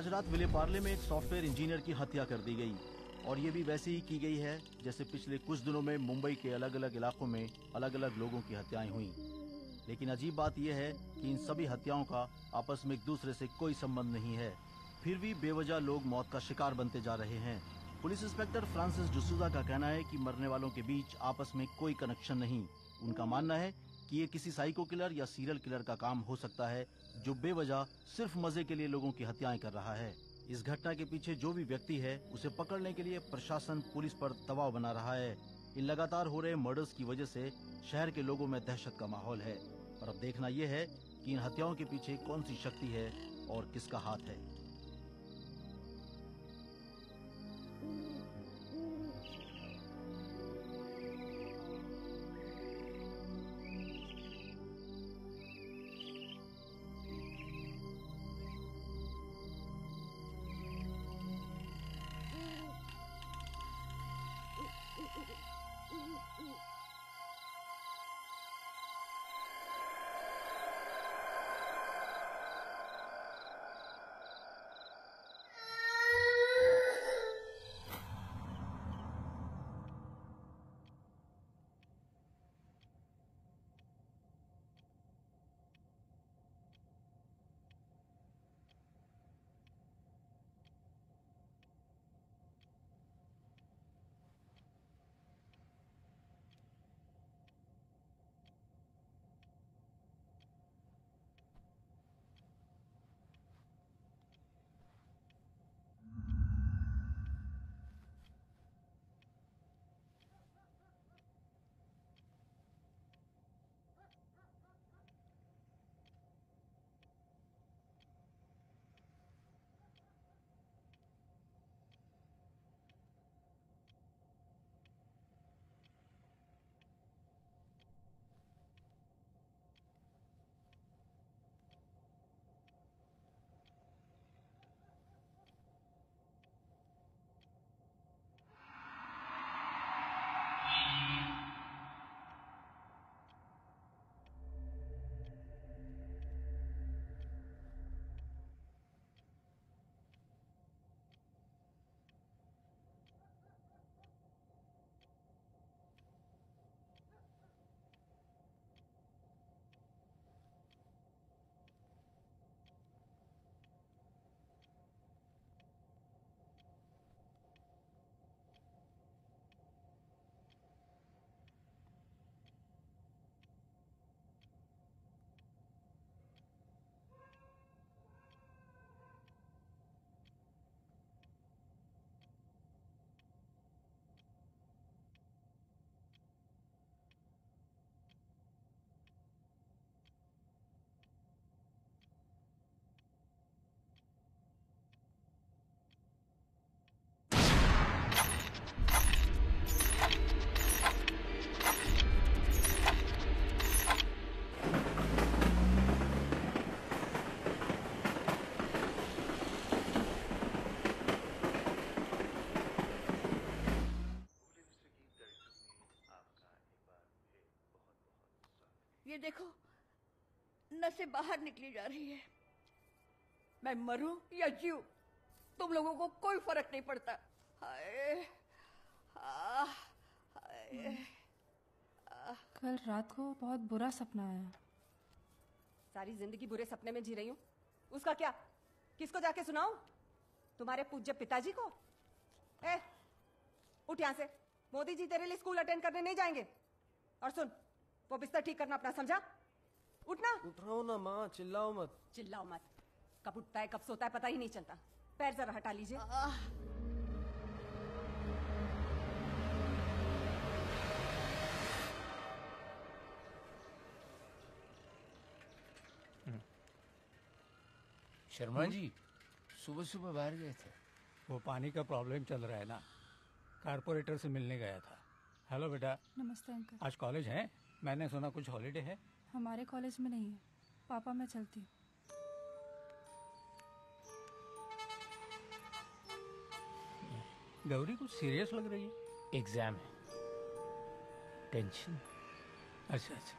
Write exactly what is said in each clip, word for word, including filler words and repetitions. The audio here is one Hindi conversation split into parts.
आज रात विलेपार्ले में एक सॉफ्टवेयर इंजीनियर की हत्या कर दी गई और ये भी वैसे ही की गई है जैसे पिछले कुछ दिनों में मुंबई के अलग अलग इलाकों में अलग अलग लोगों की हत्याएं हुई। लेकिन अजीब बात यह है कि इन सभी हत्याओं का आपस में एक दूसरे से कोई संबंध नहीं है, फिर भी बेवजह लोग मौत का शिकार बनते जा रहे हैं। पुलिस इंस्पेक्टर फ्रांसिस डिसूजा का कहना है कि मरने वालों के बीच आपस में कोई कनेक्शन नहीं। उनका मानना है कि ये किसी साइको किलर या सीरियल किलर का काम हो सकता है जो बेवजह सिर्फ मजे के लिए लोगों की हत्याएं कर रहा है। इस घटना के पीछे जो भी व्यक्ति है उसे पकड़ने के लिए प्रशासन पुलिस पर दबाव बना रहा है। इन लगातार हो रहे मर्डर्स की वजह से शहर के लोगों में दहशत का माहौल है और अब देखना यह है कि इन हत्याओं के पीछे कौन सी शक्ति है और किसका हाथ है। ये देखो, नसें बाहर निकली जा रही है। मैं मरूं या जीऊं, तुम लोगों को कोई फर्क नहीं पड़ता। हाय, आ, हाय, आ। कल रात को बहुत बुरा सपना आया। सारी जिंदगी बुरे सपने में जी रही हूँ, उसका क्या? किसको जाके सुनाऊं? तुम्हारे पूज्य पिताजी को? ए, उठ यहाँ से। मोदी जी तेरे लिए स्कूल अटेंड करने नहीं जाएंगे। और सुन, वो बिस्तर ठीक करना अपना, समझा? उठना। उठ रहा हूँ ना माँ, चिल्लाओ मत। चिल्लाओ मत। कब उठता है कब सोता है पता ही नहीं चलता। पैर जरा हटा लीजिए। शर्मा जी सुबह सुबह बाहर गए थे? वो पानी का प्रॉब्लम चल रहा है ना, कारपोरेटर से मिलने गया था। हेलो बेटा। नमस्ते अंकल। आज कॉलेज है? मैंने सुना कुछ हॉलीडे है। हमारे कॉलेज में नहीं है। पापा मैं चलती हूँ। गौरी कुछ सीरियस लग रही है। एग्जाम है, टेंशन। अच्छा अच्छा।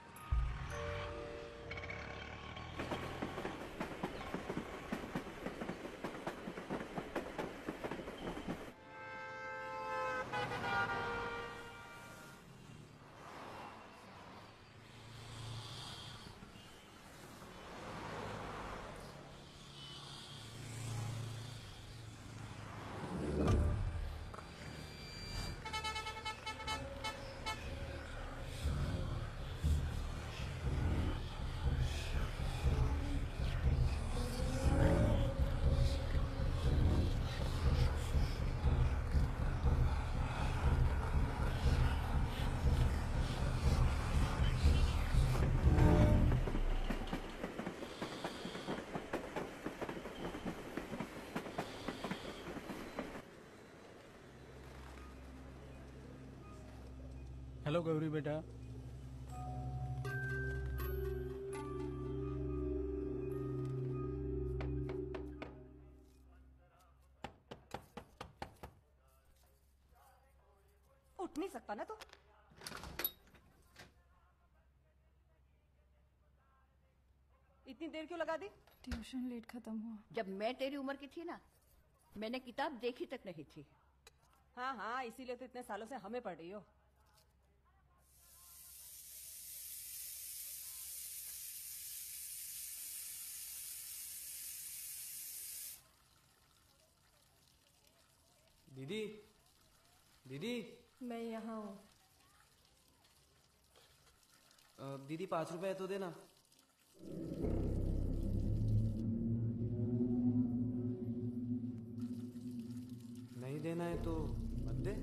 हेलो गौरी बेटा। उठ नहीं सकता ना तू? इतनी देर क्यों लगा दी? ट्यूशन लेट खत्म हुआ। जब मैं तेरी उम्र की थी ना, मैंने किताब देखी तक नहीं थी। हाँ हाँ, इसीलिए तो इतने सालों से हमें पढ़ रही हो। दीदी, दीदी। मैं यहाँ हूँ। अ, दीदी पाँच रुपए तो देना। नहीं देना है तो मत दे।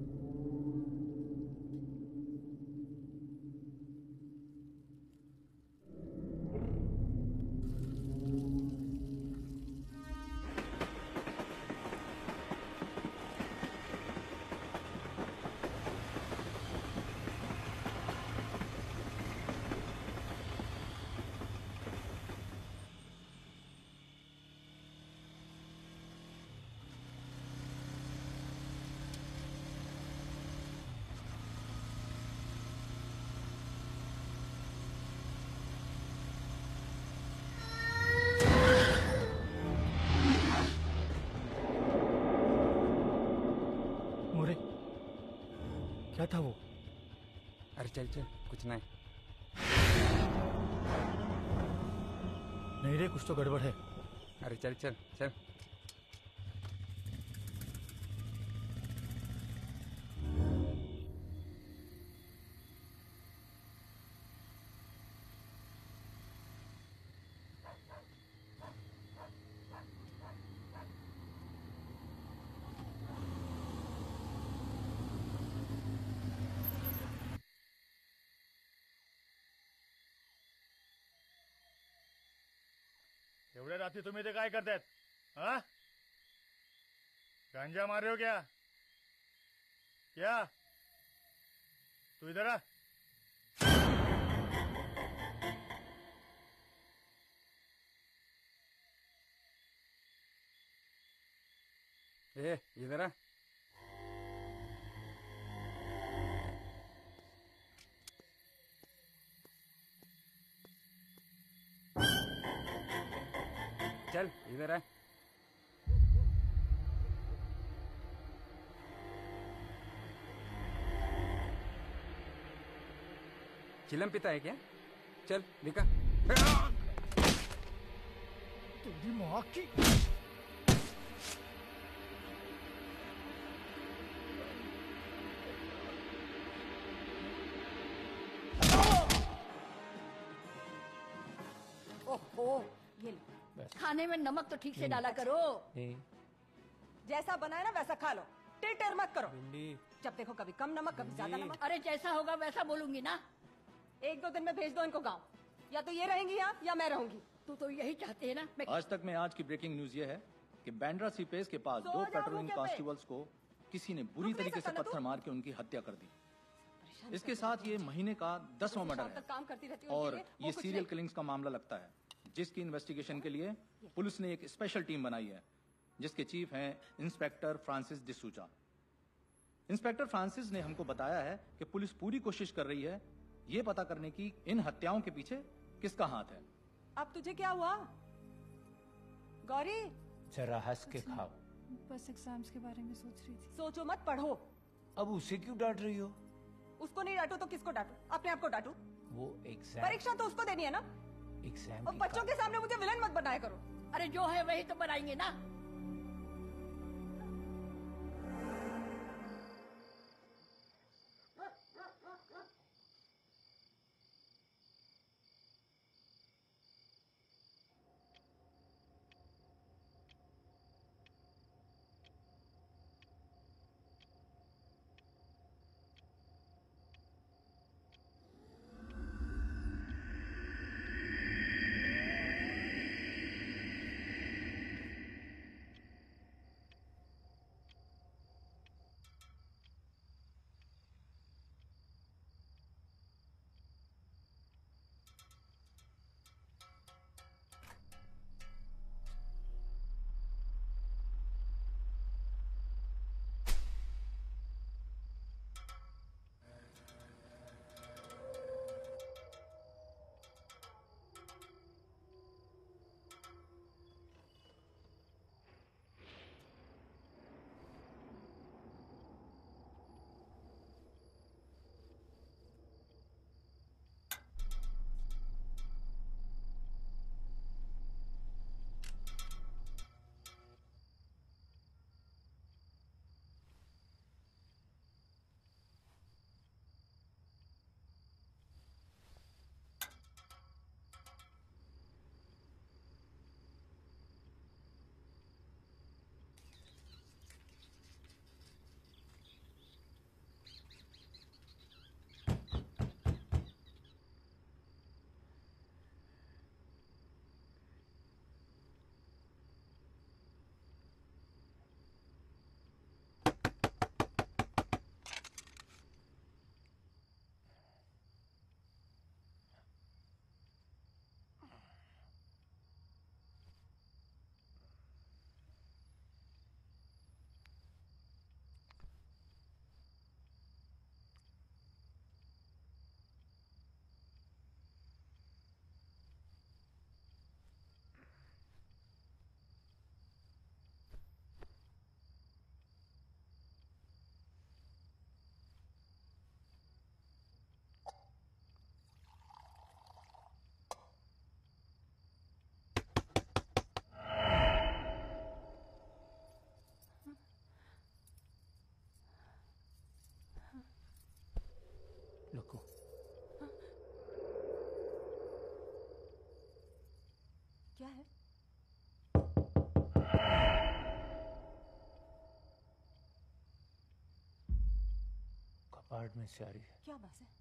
मोरे, क्या था वो? अरे चल चल, कुछ नहीं। नहीं रे, कुछ तो गड़बड़ है। अरे चल चल चल। एवढ्या रात्री तुम्ही इथे काय करतायत? हा? गांजा मार रहे हो क्या? क्या? तू इधर आ। ए इधर आ। चल इधर आ। चिलम पिता है क्या? चल दिखा। तेरी माँ की। ओहो, ये लो। खाने में नमक तो ठीक से डाला करो। जैसा बनाया ना वैसा खा लो, टिटर मत करो। भिंडी। जब देखो कभी कम नमक कभी ज्यादा नमक। अरे जैसा होगा वैसा बोलूंगी ना। एक दो दिन में भेज दो इनको गांव, या तो ये रहेंगी यहाँ या मैं रहूंगी। तू तो यही चाहते है ना। मैं आज तक में आज की ब्रेकिंग न्यूज ये है कि बैंड्रा सीपेस के पास सो दो जाओ पेट्रोलिंग भूखे पे। कांस्टेबल्स को किसी ने बुरी रुक नहीं तरीके से सकता ना पत्थर तू? मार के उनकी हत्या कर दी। परेशान इसके करती साथ रहती ये हूँ। महीने का दसवां शाम मर्डर तक है काम करती रहती हूँ और उनके लिए, वो ये कुछ सीरियल नहीं। किलिंग्स का मामला लगता है, जिसकी इन्वेस्टिगेशन के लिए पुलिस ने एक स्पेशल टीम बनाई है, जिसके चीफ हैं inspector Francis D'Souza. Inspector Francis ने हमको बताया है कि पुलिस पूरी कोशिश कर रही है ये पता करने की इन हत्याओं के पीछे किसका हाथ है। अब तुझे क्या हुआ गौरी? जरा हंस के खाओ। बस एग्जाम्स के बारे में सोच रही थी। सोचो मत, पढ़ो। अब उसे क्यों डांट रही हो? उसको नहीं डांटू तो किसको डांटू? अपने आप को डांटू। वो एग्जाम परीक्षा तो उसको देनी है ना। एग्जाम और की बच्चों के सामने मुझे विलन मत बनाया करो। अरे जो है वही तो बनाएंगे ना। कबाड़ में से आ रही है। क्या बात है?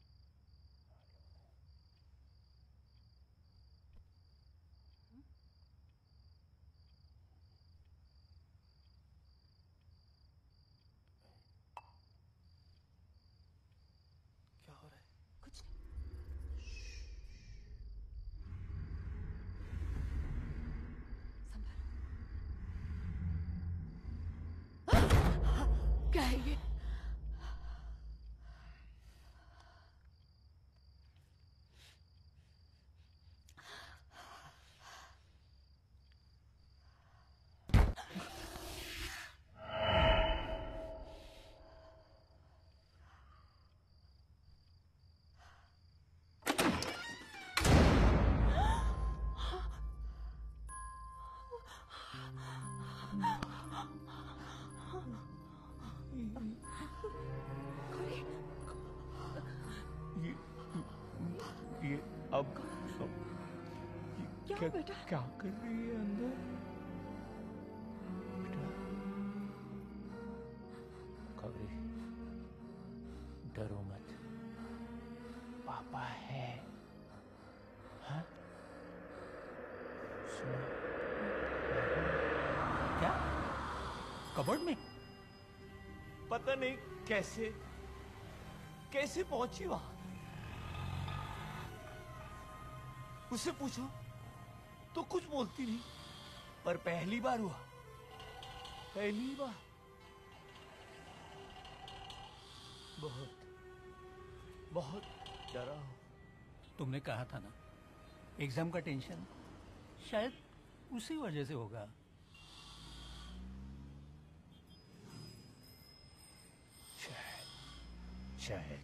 क्या हो रहा है? कुछ नहीं। संभालो। क्या है ये? ये ये अब, अब ये क्या क्या बेटा? क्या कर रही है अंदर? बेटा गौरी, डरो मत, पापा है। हाँ? सुनो। क्या? कबर्ड में? पता नहीं कैसे कैसे पहुंची वहां। उससे पूछो तो कुछ बोलती नहीं, पर पहली बार हुआ, पहली बार। बहुत बहुत डरा हूं। तुमने कहा था ना, एग्जाम का टेंशन शायद उसी वजह से होगा। शायद शायद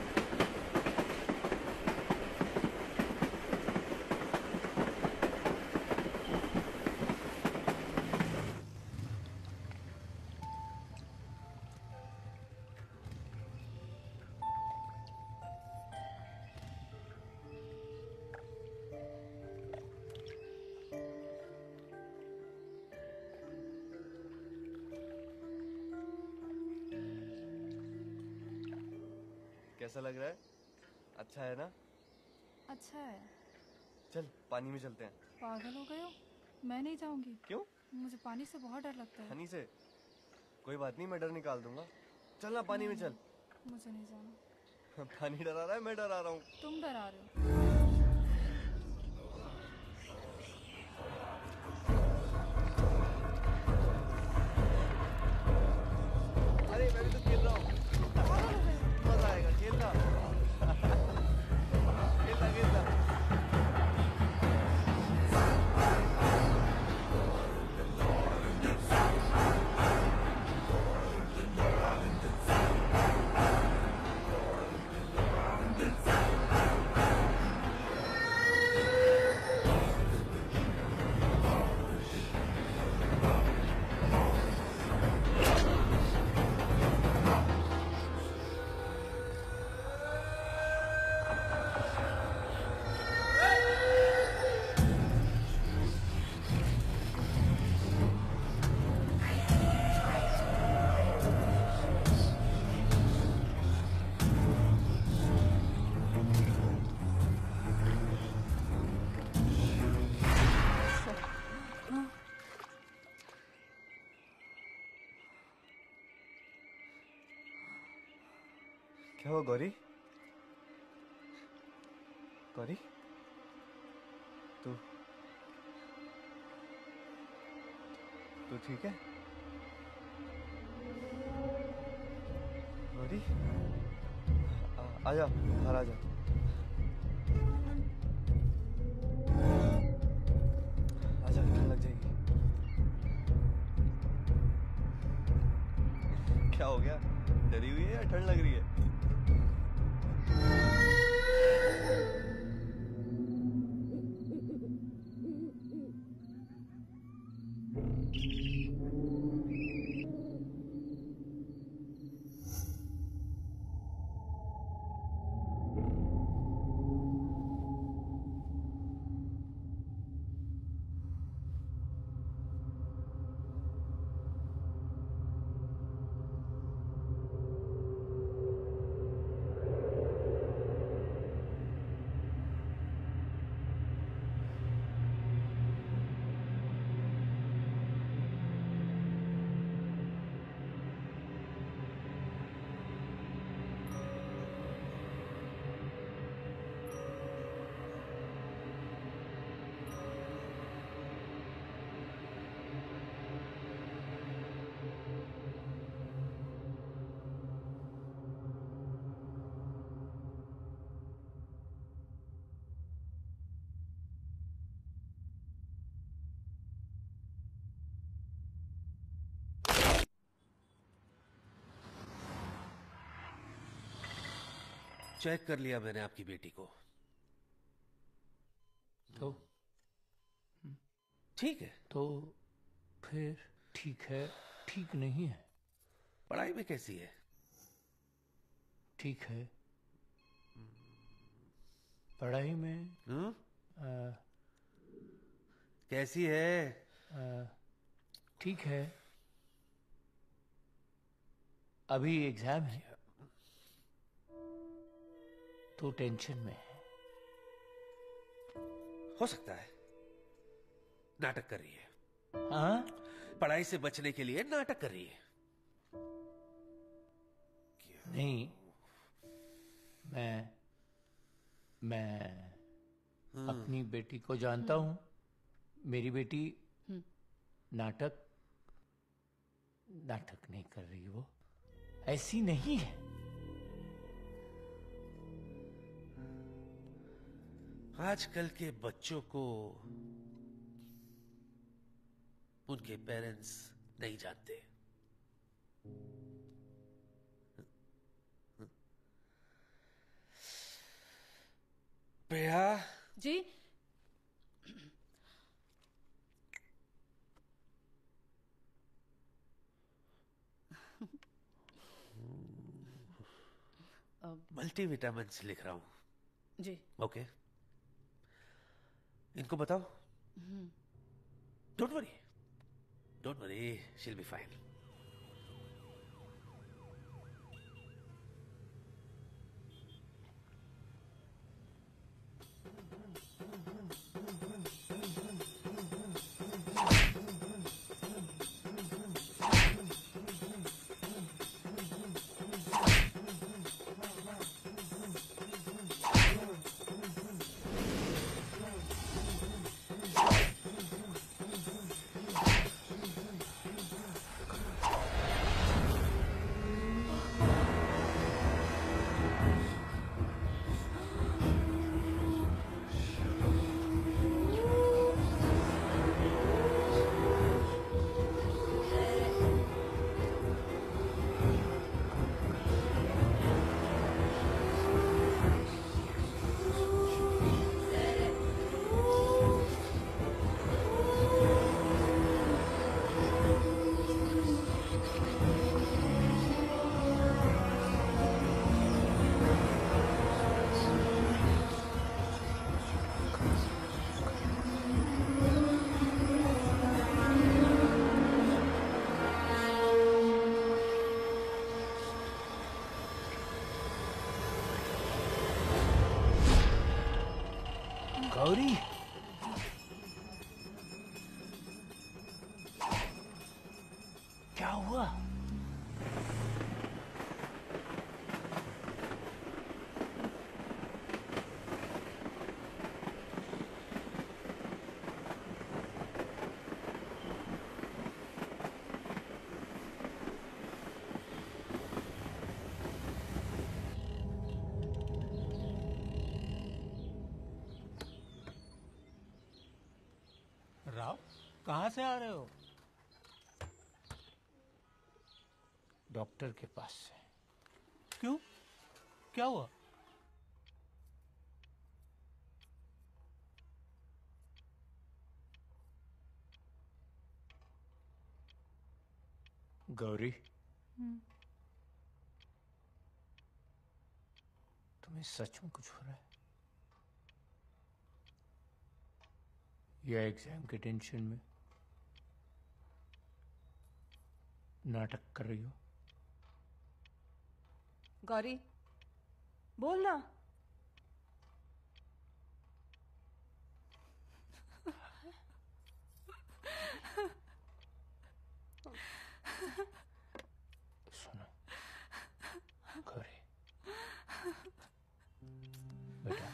कैसा लग रहा है? अच्छा है ना? अच्छा है। चल पानी में चलते हैं। पागल हो गए हो? मैं नहीं जाऊंगी। क्यों? मुझे पानी से बहुत डर लगता है। हनी से? कोई बात नहीं, मैं डर निकाल दूंगा। चल ना पानी में चल। मुझे नहीं जाना। पानी डरा रहा है, मैं डरा रहा हूँ। तुम डरा रहे हो। अरे मैं भी तो खेल रहा हूँ। मजा आएगा खेलना। खेलना खेलना। क्या हुआ गौरी? गौरी तू तू ठीक है? गौरी आ- आजा बाहर आजा। आजा, ठंड लग जाएगी। क्या हो गया? डरी हुई है या ठंड लग रही है? चेक कर लिया मैंने आपकी बेटी को। तो ठीक है। तो फिर ठीक है, ठीक नहीं है? पढ़ाई में कैसी है? ठीक है। पढ़ाई में हम्म आ, कैसी है? आ, ठीक है। अभी एग्जाम है तो टेंशन में है। हो सकता है नाटक कर रही है। हाँ? पढ़ाई से बचने के लिए नाटक कर रही है। नहीं, मैं मैं अपनी बेटी को जानता हूं। मेरी बेटी नाटक नाटक नहीं कर रही, वो ऐसी नहीं है। आजकल के बच्चों को उनके पेरेंट्स नहीं जानते। प्रिया जी। मल्टीविटामिन्स लिख रहा हूं। जी। ओके, इनको बताओ। Don't worry, don't worry, she'll be fine. Gauri, क्या हुआ? राव, कहाँ से आ रहे हो? डॉक्टर के पास से। क्यों? क्या हुआ? गौरी, तुम्हें सच में कुछ हो रहा है या एग्जाम के टेंशन में नाटक कर रही हो? गौरी, बोल ना। सुनो गौरी, बेटा,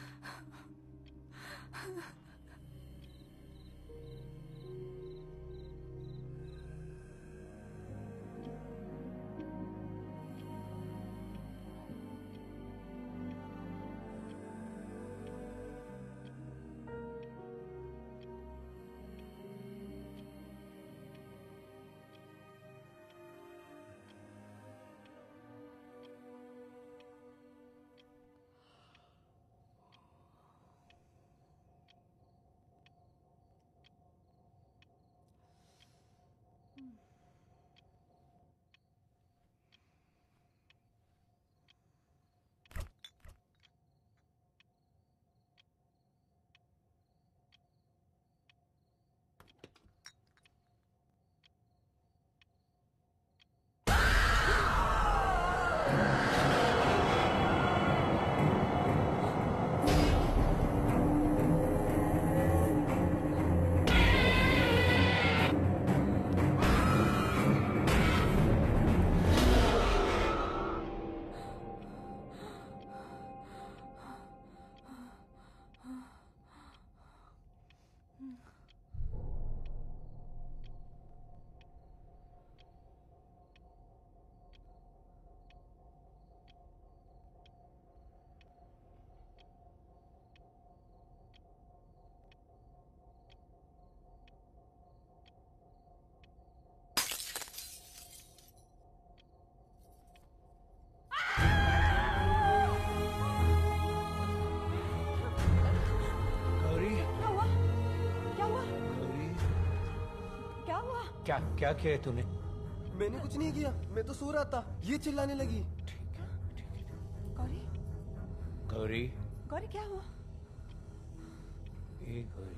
क्या क्या किया है तूने? मैंने कुछ नहीं किया, मैं तो सो रहा था, ये चिल्लाने लगी। गौरी गौरी गौरी क्या हुआ? ए गौरी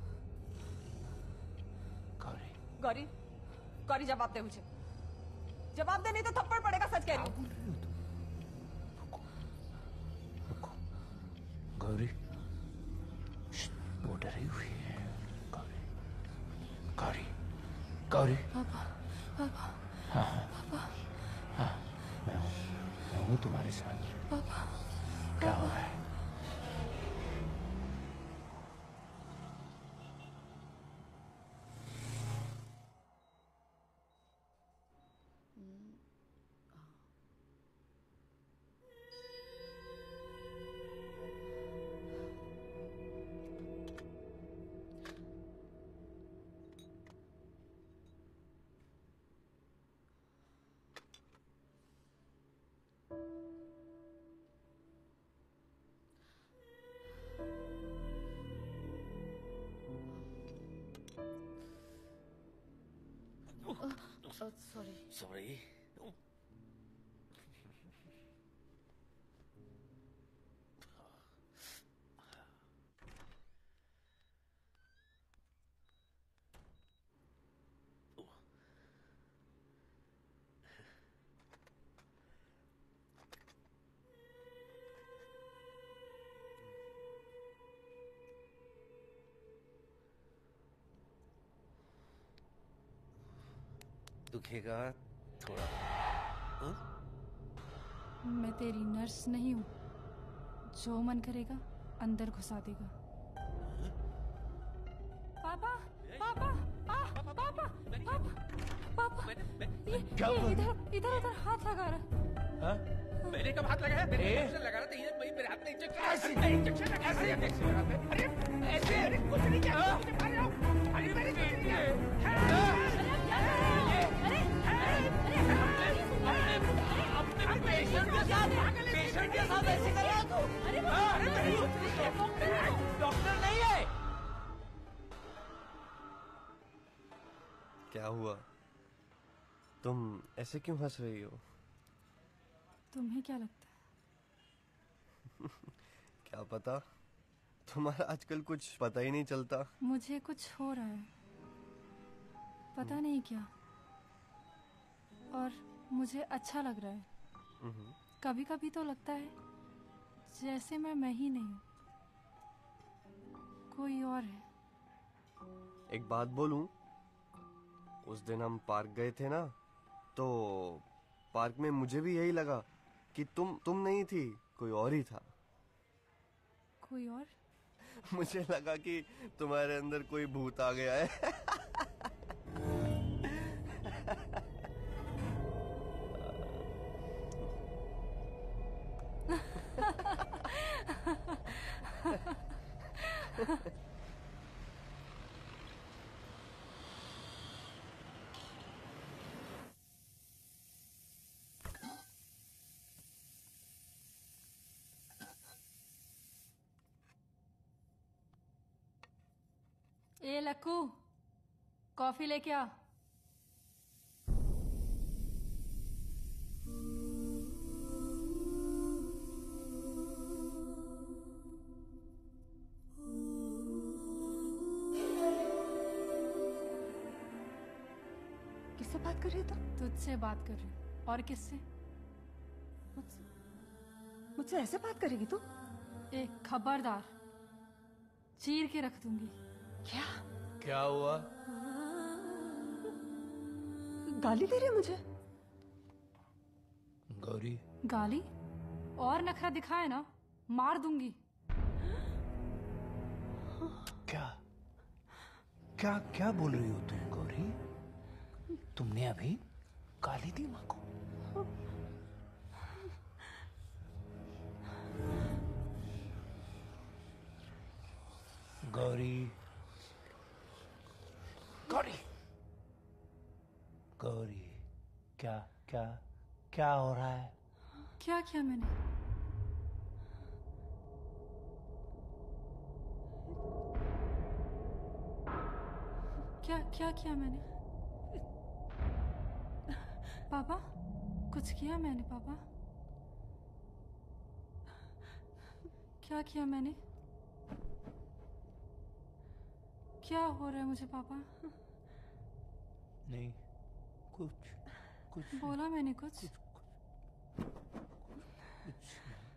गौरी गौरी गौरी जवाब दे मुझे, जवाब दे नहीं तो थप्पड़ पड़ेगा, सच कह रही हूँ। गौरी वो डरी हुई है। गौरी गौरी गौरी पापा पापा हाँ हाँ हाँ मैं हूँ मैं हूँ तुम्हारे साथ। पापा क्या हो रहा है? Sorry sorry. दुखेगा थोड़ा। हाँ? मैं तेरी नर्स नहीं हूँ, जो मन करेगा अंदर घुसा देगा। पापा पापा आ, पापा पापा पापा ये ये इधर इधर उधर हाथ लगा रहा। मैंने कब हाथ लगाया? मैंने इंजेक्शन लगा रहा था, ये मेरे हाथ में इंजेक्शन इंजेक्शन लगा रहा है। इंजेक्शन लगा रहा है। अरे ऐसे अरे कुछ नहीं किया, मुझे मार रहा हूँ। अरे मैंने कुछ नहीं किया। पेशेंट के साथ ऐसे कर रहा है तू? डॉक्टर नहीं है। क्या हुआ? तुम ऐसे क्यों हंस रही हो? तुम्हें क्या लगता है? क्या पता, तुम्हारा आजकल कुछ पता ही नहीं चलता। मुझे कुछ हो रहा है, पता नहीं क्या, और मुझे अच्छा लग रहा है। कभी कभी तो लगता है जैसे मैं मैं ही नहीं हूँ, कोई और है। एक बात बोलूं, उस दिन हम पार्क गए थे ना, तो पार्क में मुझे भी यही लगा कि तुम तुम नहीं थी, कोई और ही था। कोई और? मुझे लगा कि तुम्हारे अंदर कोई भूत आ गया है। ए लक्कू, कॉफी लेके आ। किससे बात कर रही है तुम? तुझसे बात कर रही हूँ। और किससे? मुझसे मुझसे ऐसे बात करेगी तू? एक खबरदार, चीर के रख दूंगी। क्या क्या हुआ? गाली दे रही है मुझे? गौरी गाली? और नखरा दिखाए ना, मार दूंगी। क्या क्या क्या बोल रही हो तुम गौरी? तुमने अभी गाली दी माँ को? गौरी गौरी गौरी क्या क्या क्या हो रहा है? क्या किया मैंने? क्या क्या किया मैंने? पापा, कुछ किया मैंने पापा? क्या किया मैंने? क्या हो रहा है मुझे पापा? नहीं, कुछ कुछ बोला मैंने कुछ? कुछ कुछ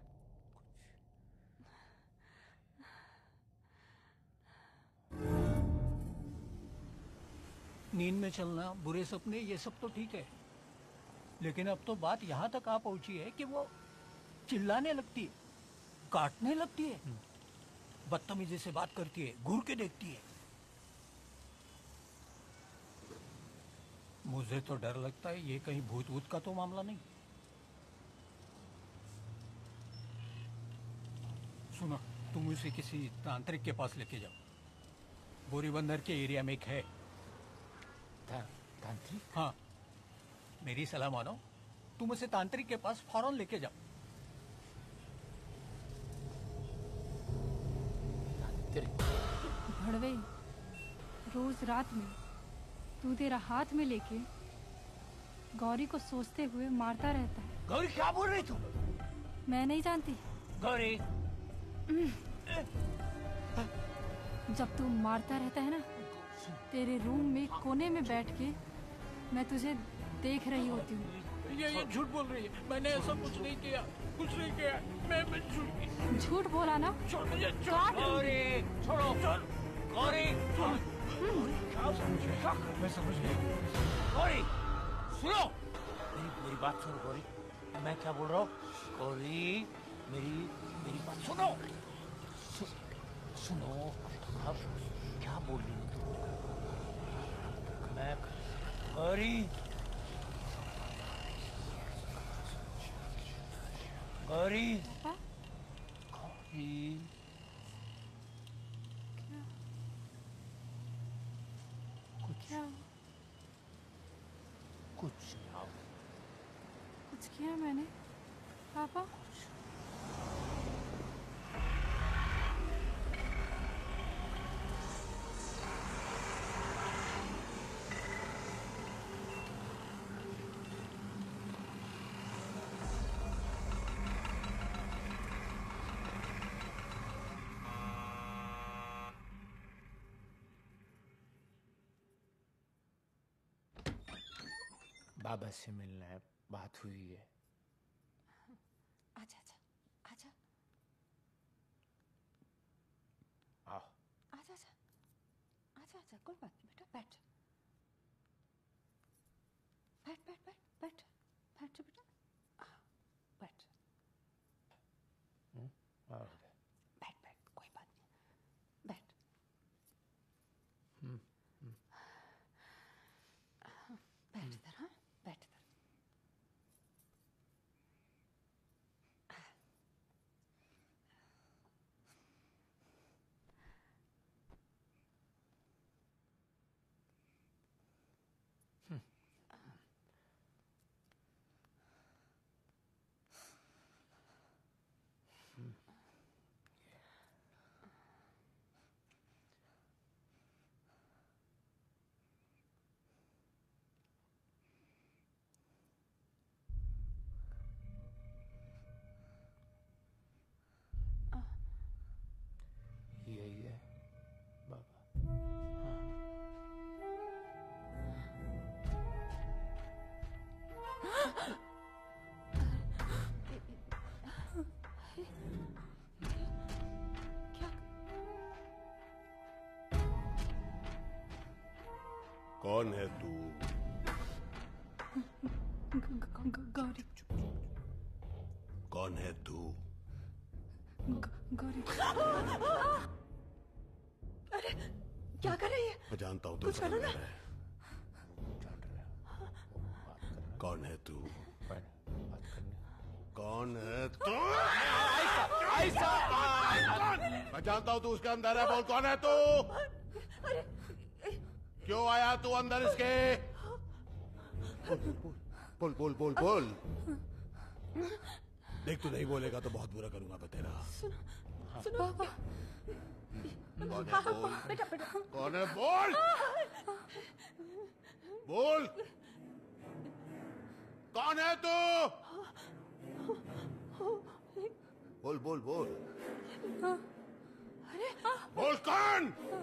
नींद में चलना, बुरे सपने, ये सब तो ठीक है, लेकिन अब तो बात यहाँ तक आ पहुंची है कि वो चिल्लाने लगती है, काटने लगती है, बदतमीजी से बात करती है, घूर के देखती है। मुझे तो डर लगता है ये कहीं भूत वूत का तो मामला नहीं। सुनो, तुम उसे किसी तांत्रिक के पास लेके जाओ। बोरीबंदर के एरिया में एक है। ता, तांत्रिक? हाँ, मेरी सलाह मानो, तुम उसे तांत्रिक के पास फौरन लेके जाओ। भड़वे, रोज रात में तू तेरा हाथ में लेके गौरी को सोचते हुए मारता रहता है। गौरी क्या बोल रही तू? मैं नहीं जानती। गौरी, जब तू मारता रहता है ना, तेरे रूम में कोने में बैठ के मैं तुझे देख रही होती हूँ। ये ये झूठ बोल रही है, मैंने ऐसा कुछ नहीं किया, कुछ नहीं किया, मैं मैं झूठ झूठ बोला ना? छोड़ मुझे, काट। गौरी, छोड़ो, गौरी, क्या समझ गया? मैं समझ गया। गौरी, सुनो, मेरी मेरी बात सुनो गौरी, मैं क्या बोल रहा हूँ? गौरी, मेरी मेरी बात सुनो, सु, सुनो, अब क्या बोल रही हो तुम? मैं गौरी, गौरी, गौरी, क्या? कुछ ना, कुछ किया मैंने पापा? बाबा से मिलना है, बात हुई है। आजा आजा आजा आओ। आजा आजा आजा आजा, कोई बात नहीं बेटा, बैठ बैठ बैठ बैठ बैठ बैठ जा बेटा, आओ, बैठ आओ। बैठ बैठ, कोई बात नहीं, बैठ। हम्म बैठ इधर, हाँ बैठ इधर। यही है बाबा। कौन है तू? गौरी। कौन है तू? गौरी। अरे क्या कर रही है? मैं जानता हूँ तू कुछ करो ना। कौन है तू? बात करनी। कौन है तू? ऐसा मैं जानता हूँ तू उसके अंदर है, बोल कौन है तू? क्यों आया तू अंदर इसके? बोल बोल बोल बोल बोल। देख तू नहीं बोलेगा तो बहुत बुरा करूंगा मैं तेरा। सुनो पापा। कौन है बोल? बेटा बेटा। कौन है बोल? बोल। कौन है तू? बोल बोल बोल। अरे बोल कौन?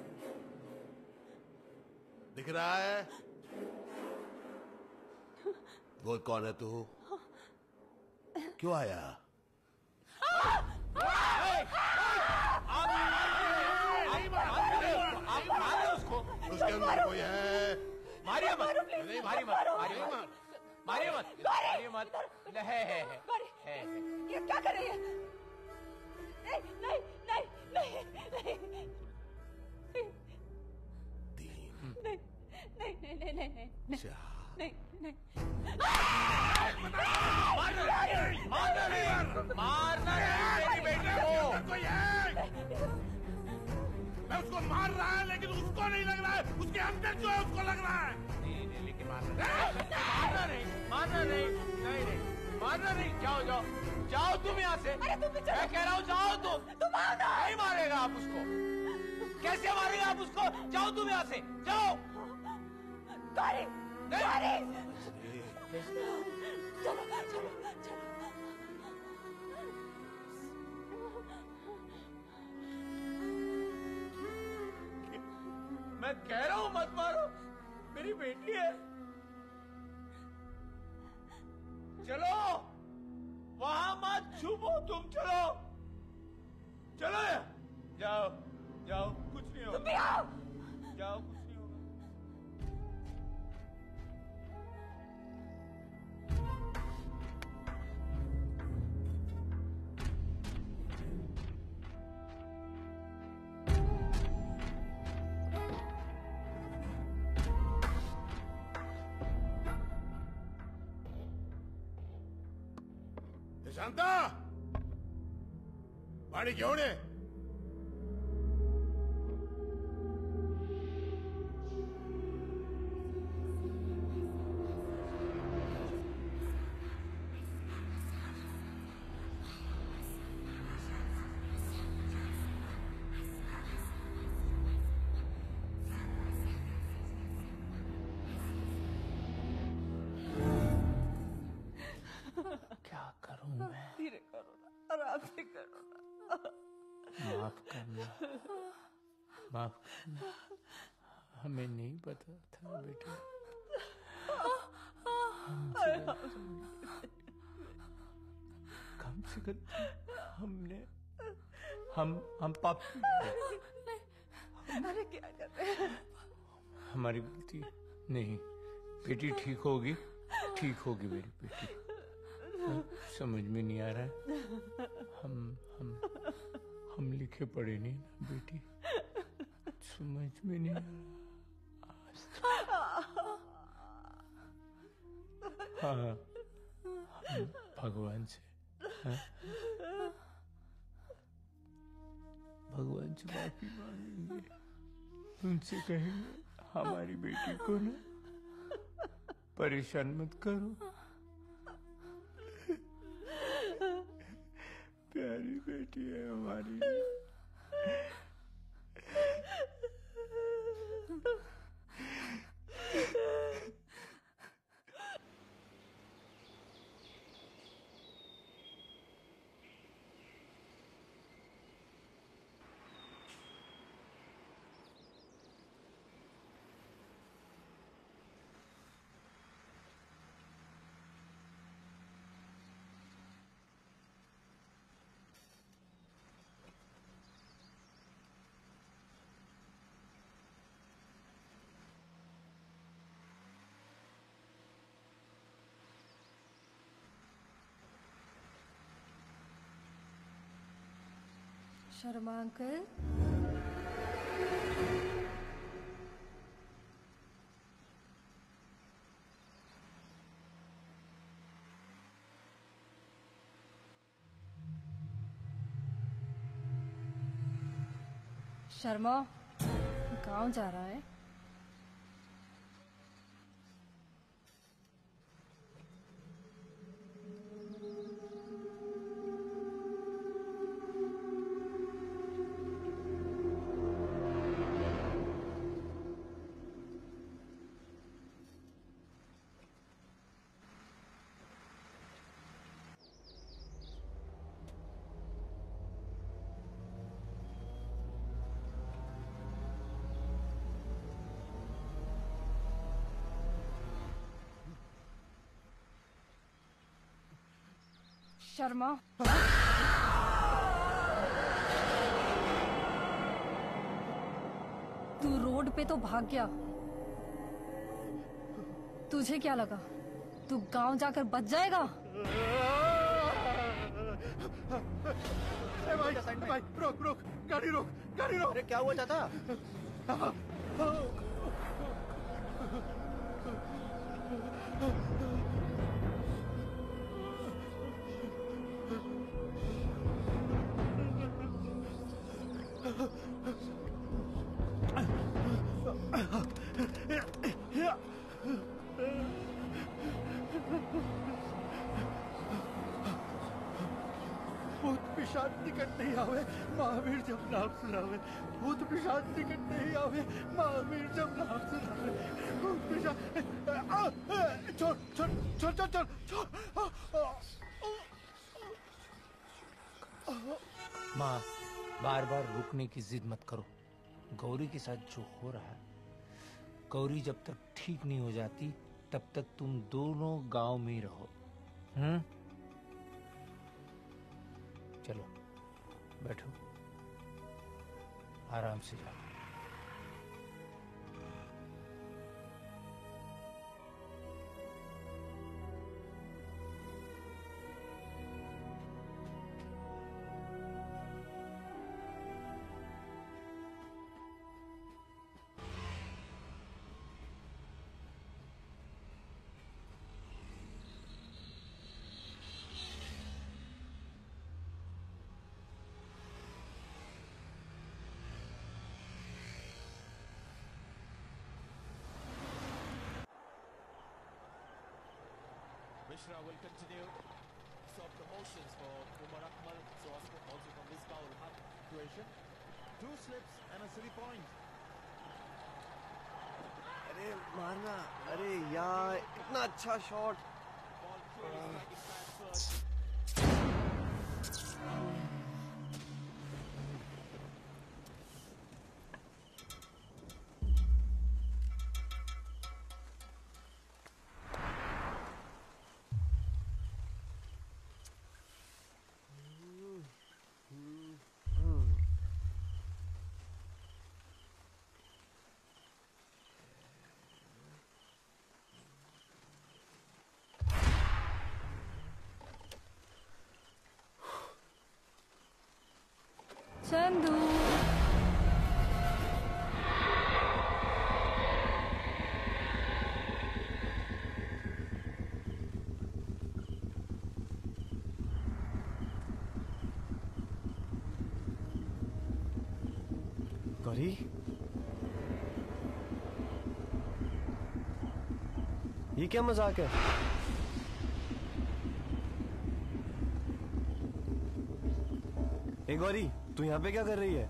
दिख रहा है? बोल कौन है तू? क्यों आया? उसके अंदर कोई है? मारिए मत, नहीं मारिए मत, मारिए मत, मारिए मत, मारिए मत, है है है है। ये क्या कर रही है? नहीं नहीं नहीं नहीं नहीं तीन, नहीं नहीं नहीं नहीं नहीं नहीं चार, नहीं नहीं मारना नहीं, मारना नहीं, मारना नहीं मेरी बेटी को। कोई है? मैं उसको मार रहा है लेकिन उसको नहीं लग रहा है, उसके अंदर जो है उसको लग रहा है। नहीं नहीं लेकिन मारना नहीं, मारना नहीं, मारना नहीं, नहीं नहीं, मारना नहीं। जाओ जाओ जाओ तुम यहाँ से। अरे तुम भी चलो। मैं कह रहा हूँ जाओ तुम। तुम आओ ना। नहीं मारेगा आप उसको, कैसे मारेगा आप उसको? जाओ तुम यहाँ से, जाओ। गौरी, गौरी, चलो चलो चलो। मैं कह रहा हूँ मत मारो, मेरी बेटी है। चलो वहां मत छुपो, तुम चलो चलो, जाओ जाओ, कुछ नहीं होगा। तुम भी आओ। जाओ, कुछ नहीं होगा। शांता, पानी घेऊन ये. क्या करूं मैं? धीरे करो ना, आराम से करो ना। माफ करना, माफ करना, हमें नहीं पता था बेटा। कम से कम हमने हम हम पाप अरे क्या कर रहे हैं? हमारी गलती नहीं, बेटी ठीक होगी, ठीक होगी मेरी बेटी। समझ में नहीं आ रहा है, हम हम हम लिखे पढ़े नहीं ना बेटी, समझ में नहीं आ रहा। हाँ, हम भगवान से हाँ? भगवान से माफी मांगेंगे, उनसे कहेंगे हमारी बेटी को ना परेशान मत करो, प्यारी बेटी है हमारी। शर्मा अंकल, शर्मा गांव जा रहा है? शर्मा। तू रोड पे तो भाग गया, तुझे क्या लगा तू गांव जाकर बच जाएगा? ए भाई, भाई, रोक रोक गाड़ी रोक गाड़ी रोक। अरे क्या हुआ चाचा? भूत पिशाच निकट नहीं आवे, महावीर जब नाम सुनावे। भूत पिशाच निकट नहीं आवे, महावीर जब नाम सुनावे। भूत पिशाच छोड़ छोड़ छोड़ छोड़ छोड़ छोड़। माँ, बार बार रुकने की जिद मत करो। गौरी के साथ जो हो रहा है, गौरी जब तक ठीक नहीं हो जाती तब तक तुम दोनों गांव में ही रहो। हम्म चलो बैठो, आराम से जाओ। Mishra will continue stop the motions for Umar Akmal, so also from this foul situation. Two slips and a silly point. अरे मारना, अरे यार इतना अच्छा shot. Ball clearly striking pad first. Chandu, Gauri, ये क्या मजाक है? ए गौरी, तू यहाँ पे क्या कर रही है?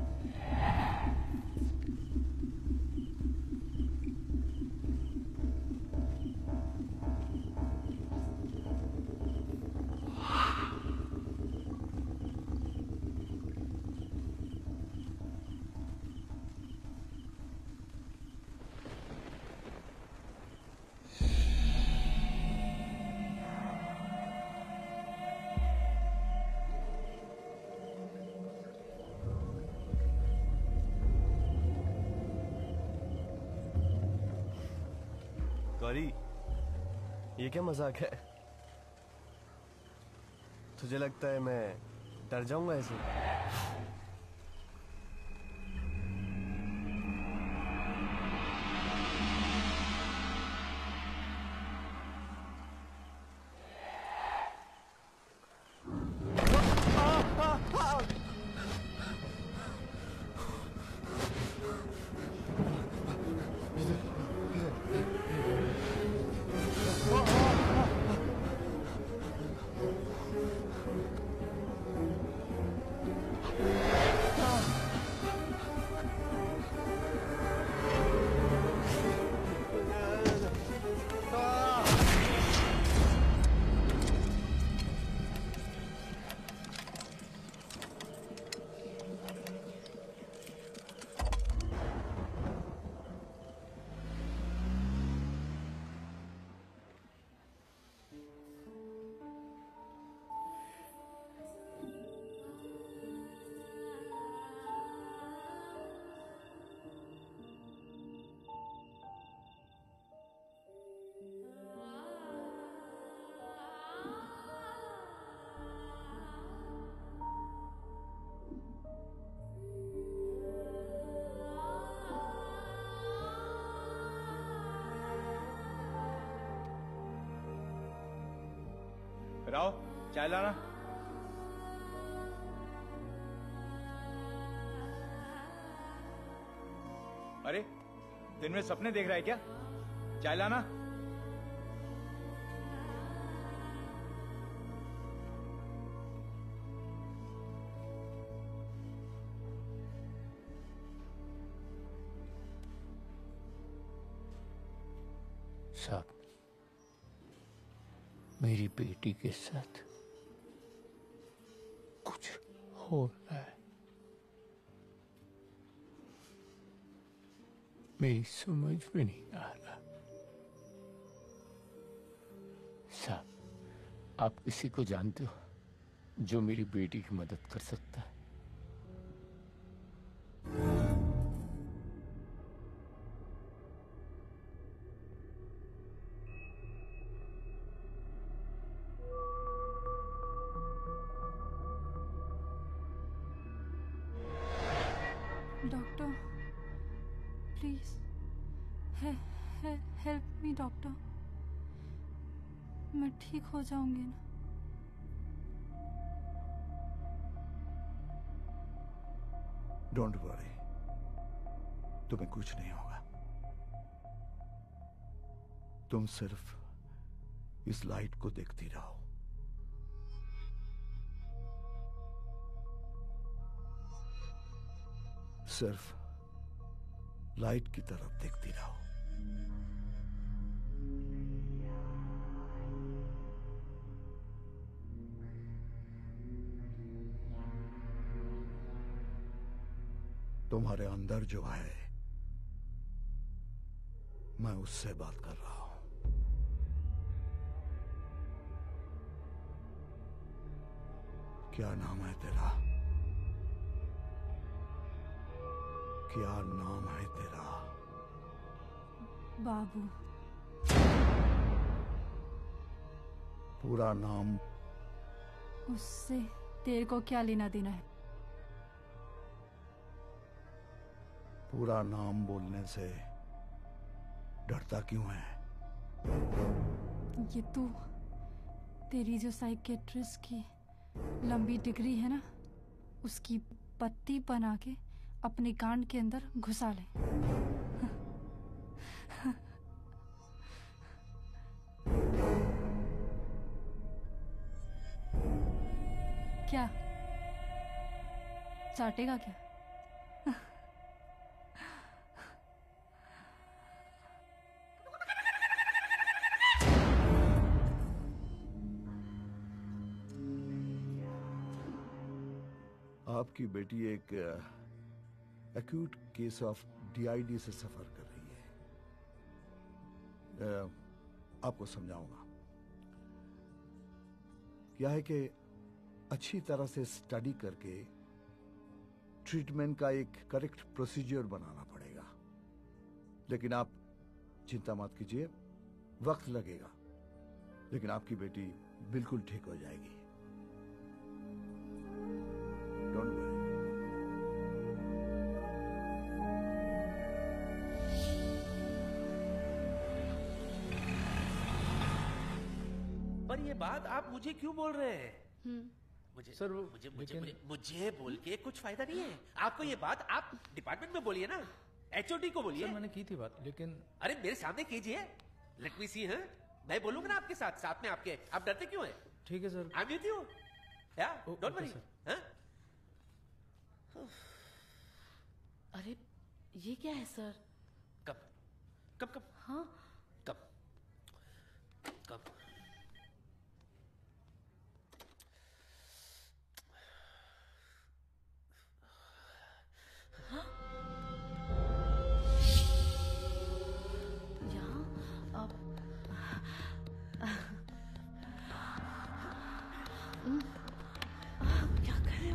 गौरी, ये क्या मजाक है? तुझे लगता है मैं डर जाऊंगा ऐसे? राव, चाय लाना। अरे, दिन में सपने देख रहा है क्या? चाय लाना। साहब, मेरी बेटी के साथ कुछ हो रहा है। मेरी समझ में नहीं आ रहा। साहब, आप किसी को जानते हो जो मेरी बेटी की मदद कर सकता है? Doctor, please help me doctor. मैं ठीक हो जाऊंगी ना? डोंट वरी, तुम्हें कुछ नहीं होगा। तुम सिर्फ इस लाइट को देखती रहो। सिर्फ लाइट की तरफ देखती रहो। तुम्हारे अंदर जो है, मैं उससे बात कर रहा हूं। क्या नाम है तेरा? क्या नाम है तेरा? बाबू। पूरा नाम? उससे तेरे को क्या लेना देना है? पूरा नाम बोलने से डरता क्यों है? ये तू, तेरी जो साइकेट्रिस्ट की लंबी डिग्री है ना, उसकी पत्ती बना के अपने कान के अंदर घुसा ले। क्या चाटेगा क्या? आपकी बेटी एक एक्यूट केस ऑफ डीआईडी से सफर कर रही है। आ, आपको समझाऊंगा। क्या है कि अच्छी तरह से स्टडी करके ट्रीटमेंट का एक करेक्ट प्रोसीजर बनाना पड़ेगा। लेकिन आप चिंता मत कीजिए, वक्त लगेगा, लेकिन आपकी बेटी बिल्कुल ठीक हो जाएगी। Don't worry. पर ये बात आप मुझे क्यों बोल रहे हैं? मुझे सर, वो मुझे मुझे, लेकिन- मुझे मुझे बोल के कुछ फायदा नहीं है। आपको ये बात आप डिपार्टमेंट में बोलिए ना, एचओडी को बोलिए। सर, मैंने की थी बात, लेकिन अरे मेरे सामने कीजिए, लेट मी सी। हैं, मैं बोलूंगा ना आपके साथ, साथ में आपके। आप डरते क्यों हैं? ठीक है sir. I am with you. Yeah don't worry. अरे ये क्या है सर? कब कब कब हाँ कब कब हाँ? यहाँ अब हम्म, आप क्या कर रहे हो?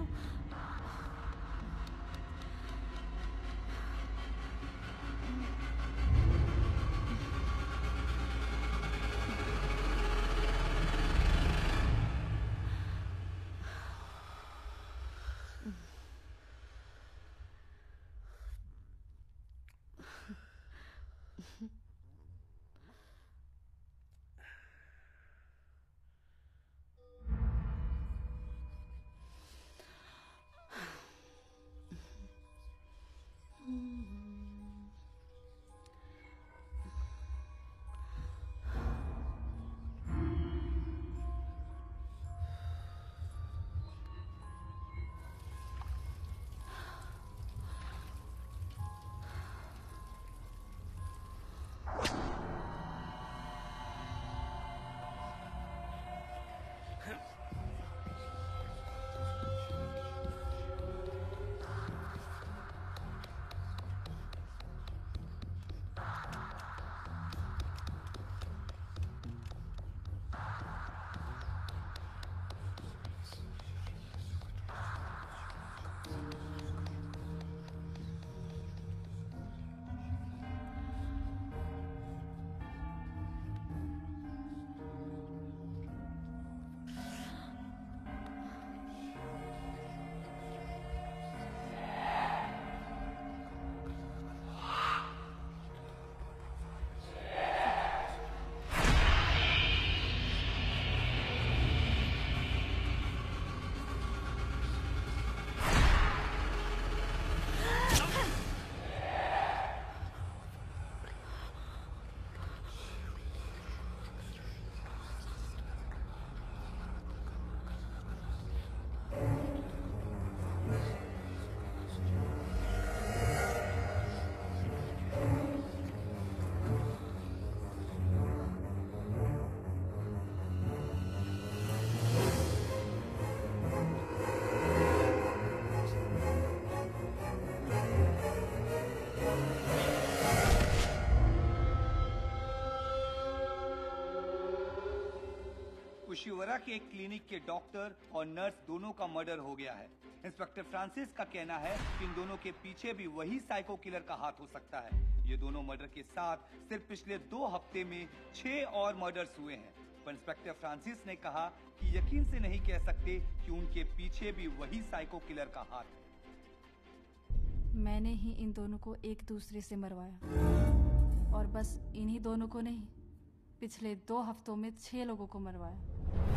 शिवरा के एक क्लिनिक के डॉक्टर और नर्स दोनों का मर्डर हो गया है। इंस्पेक्टर फ्रांसिस का कहना है कि इन दोनों के पीछे भी वही साइको किलर का हाथ हो सकता है। ये दोनों मर्डर के साथ सिर्फ पिछले दो हफ्ते में छह और मर्डर्स हुए हैं। पर इंस्पेक्टर फ्रांसिस ने कहा कि यकीन से नहीं कह सकते कि उनके पीछे भी वही साइको किलर का हाथ है। मैंने ही इन दोनों को एक दूसरे से मरवाया, और बस इन्हीं दोनों को नहीं, पिछले दो हफ्तों में छह लोगों को मरवाया।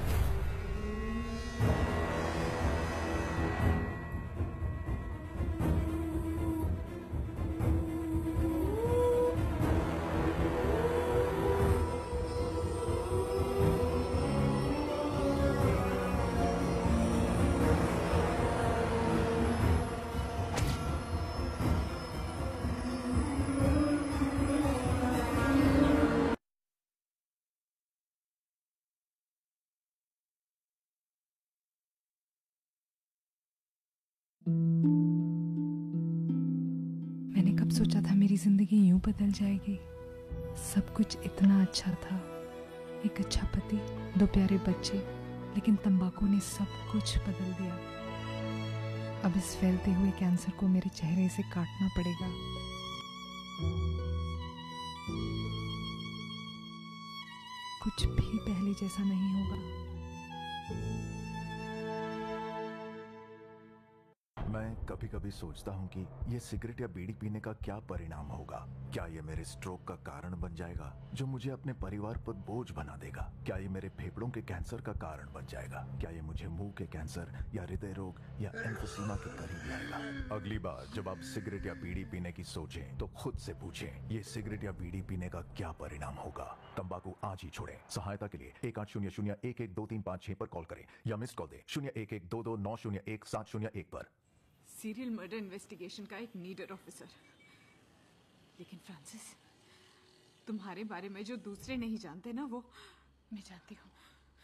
मैंने कब सोचा था मेरी जिंदगी यूं बदल जाएगी। सब कुछ इतना अच्छा था, एक अच्छा पति, दो प्यारे बच्चे, लेकिन तंबाकू ने सब कुछ बदल दिया। अब इस फैलते हुए कैंसर को मेरे चेहरे से काटना पड़ेगा। कुछ भी पहले जैसा नहीं होगा। मैं कभी कभी सोचता हूँ कि ये सिगरेट या बीड़ी पीने का क्या परिणाम होगा। क्या ये मेरे स्ट्रोक का कारण बन जाएगा, जो मुझे अपने परिवार पर बोझ बना देगा? क्या ये मेरे फेफड़ों के कैंसर का कारण बन जाएगा? क्या ये मुझे मुंह के कैंसर या हृदय रोग या एम्फीसीमा के करीब लाएगा? अगली बार जब आप सिगरेट या बीड़ी पीने की सोचें तो खुद से पूछें, ये सिगरेट या बीड़ी पीने का क्या परिणाम होगा? तंबाकू आज ही छोड़ें। सहायता के लिए एक आठ शून्य शून्य एक एक दो तीन पाँच छह पर कॉल करें या मिस कॉल दें शून्य एक एक दो दो नौ शून्य एक सात शून्य एक पर। सीरियल मर्डर इन्वेस्टिगेशन का एक नीडर ऑफिसर। लेकिन फ्रांसिस, तुम्हारे बारे में जो दूसरे नहीं जानते ना, वो मैं जानती हूँ।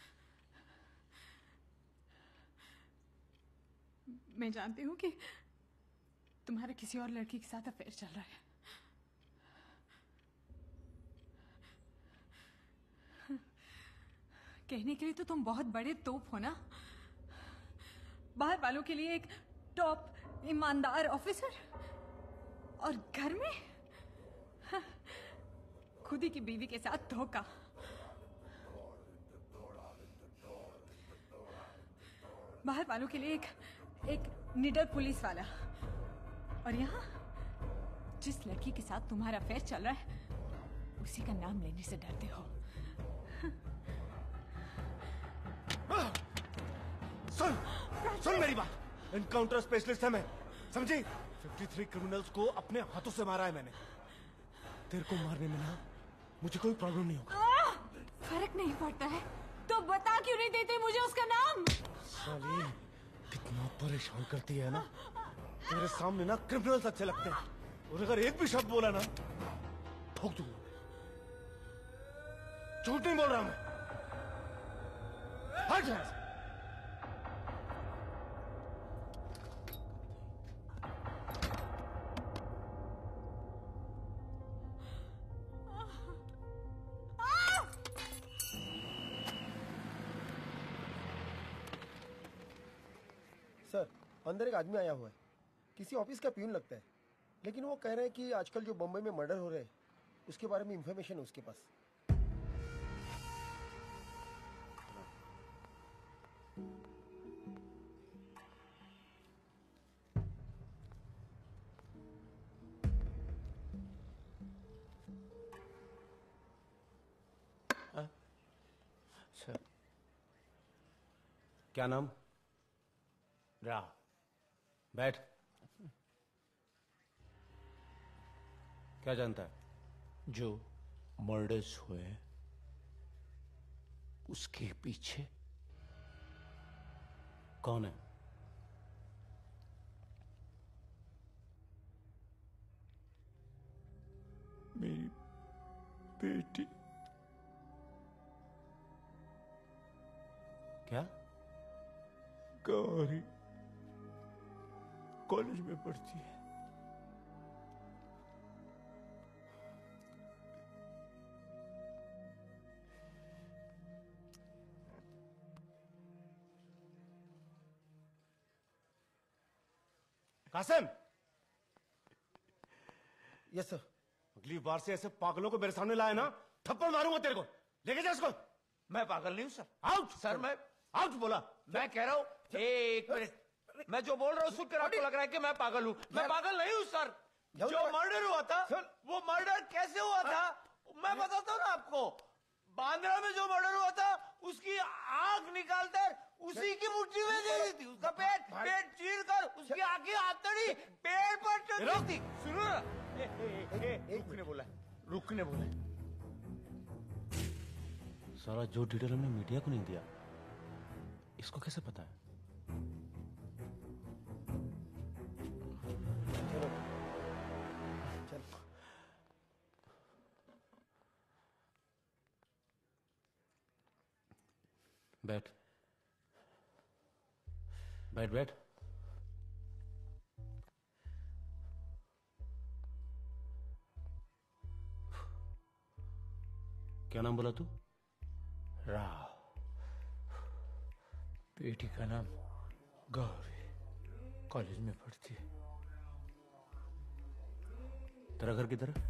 मैं जानती हूँ कि तुम्हारा किसी और लड़की के साथ अफेयर चल रहा है। कहने के लिए तो तुम बहुत बड़े तोप हो ना, बाहर वालों के लिए एक टॉप ईमानदार ऑफिसर, और घर में हाँ, खुद ही की बीवी के साथ धोखा। बाहर वालों के लिए एक एक निडर पुलिस वाला, और यहाँ जिस लड़की के साथ तुम्हारा अफेयर चल रहा है उसी का नाम लेने से डरते हो। सुन सुन मेरी बात। एनकाउंटर स्पेशलिस्ट है मैं, समझी? तिरेपन क्रिमिनल्स को अपने हाथों से मारा है मैंने। तेरे को मारने में ना मुझे कोई प्रॉब्लम नहीं होगा। फर्क नहीं पड़ता है तो बता क्यों नहीं देते मुझे उसका नाम? साली कितना परेशान करती है ना। तेरे सामने ना क्रिमिनल्स अच्छे लगते हैं, और अगर एक भी शब्द बोला ना ठोक दूंगा। झूठ नहीं बोल रहा मैं। हट यहाँ से। सर, अंदर एक आदमी आया हुआ है, किसी ऑफिस का प्यून लगता है, लेकिन वो कह रहे हैं कि आजकल जो बम्बई में मर्डर हो रहे हैं उसके बारे में इंफॉर्मेशन है उसके पास। सर, क्या नाम? राव। बैठ। क्या जानता है? जो मर्डर्स हुए उसके पीछे कौन है? मेरी बेटी। क्या? गौरी कॉलेज में पढ़ती है। कासिम। Yes sir. अगली बार से ऐसे पागलों को मेरे सामने लाए ना, थप्पड़ मारूंगा तेरे को। लेके जा इसको। मैं पागल नहीं हूं सर। आउट सर मैं आउट बोला। मैं कह रहा हूं एक मिनट, मैं जो बोल रहा हूं सुनकर आपको लग रहा है कि मैं पागल हूं। मैं पागल नहीं हूं सर। जो मर्डर हुआ था वो मर्डर कैसे हुआ था मैं बताता हूं ना आपको। बांद्रा में जो मर्डर हुआ था उसकी आंख निकालकर उसी की मुट्ठी में दे दी थी। उसका पेट पेट चीर कर उसकी आंखें आतड़ी पेड़ पर टंगी थी। सुनो ना, रुकने बोला रुकने बोला। सारा जो डिटेल हमने मीडिया को नहीं दिया, इसको कैसे पता है? चलो चलो। बैठ बैठ बैठ। क्या नाम बोला तू? राव। बेटी का नाम गौरी, कॉलेज में पढ़ती है। तेरा घर किधर है?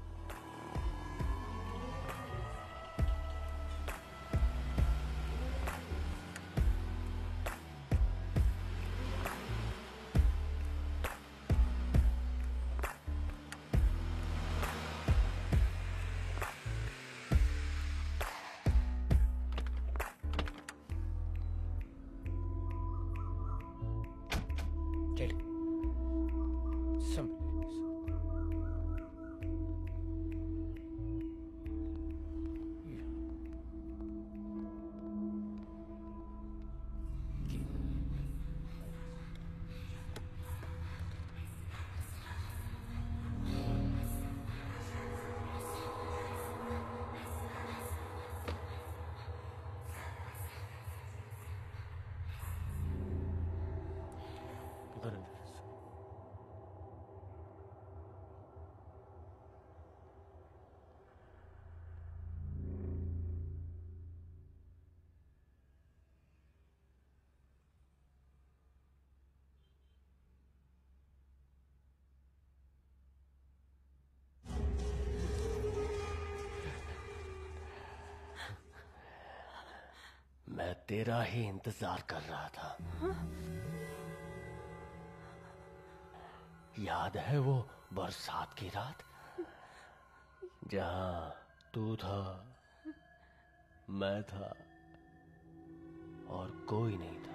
मैं तेरा ही इंतजार कर रहा था। याद है वो बरसात की रात जहां तू था, मैं था और कोई नहीं था।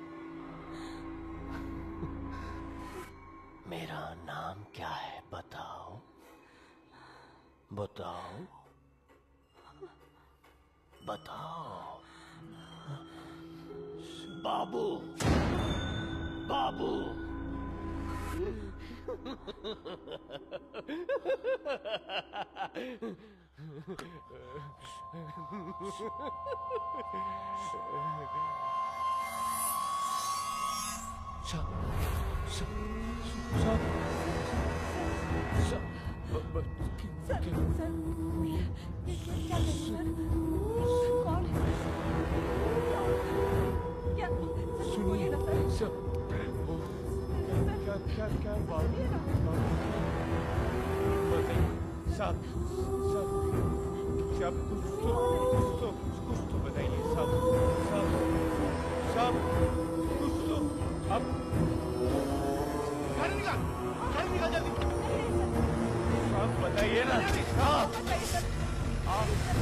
मेरा नाम क्या है बताओ बताओ बताओ। बाबू बाबू। क्या क्या बात बताइए साहब साहब साहब कुछ तो कुछ तो कुछ तो बताइए साहब साहब साहब कुछ तो अब घर निकाल घर निकाल जल्दी साहब बताइए ना साहब आप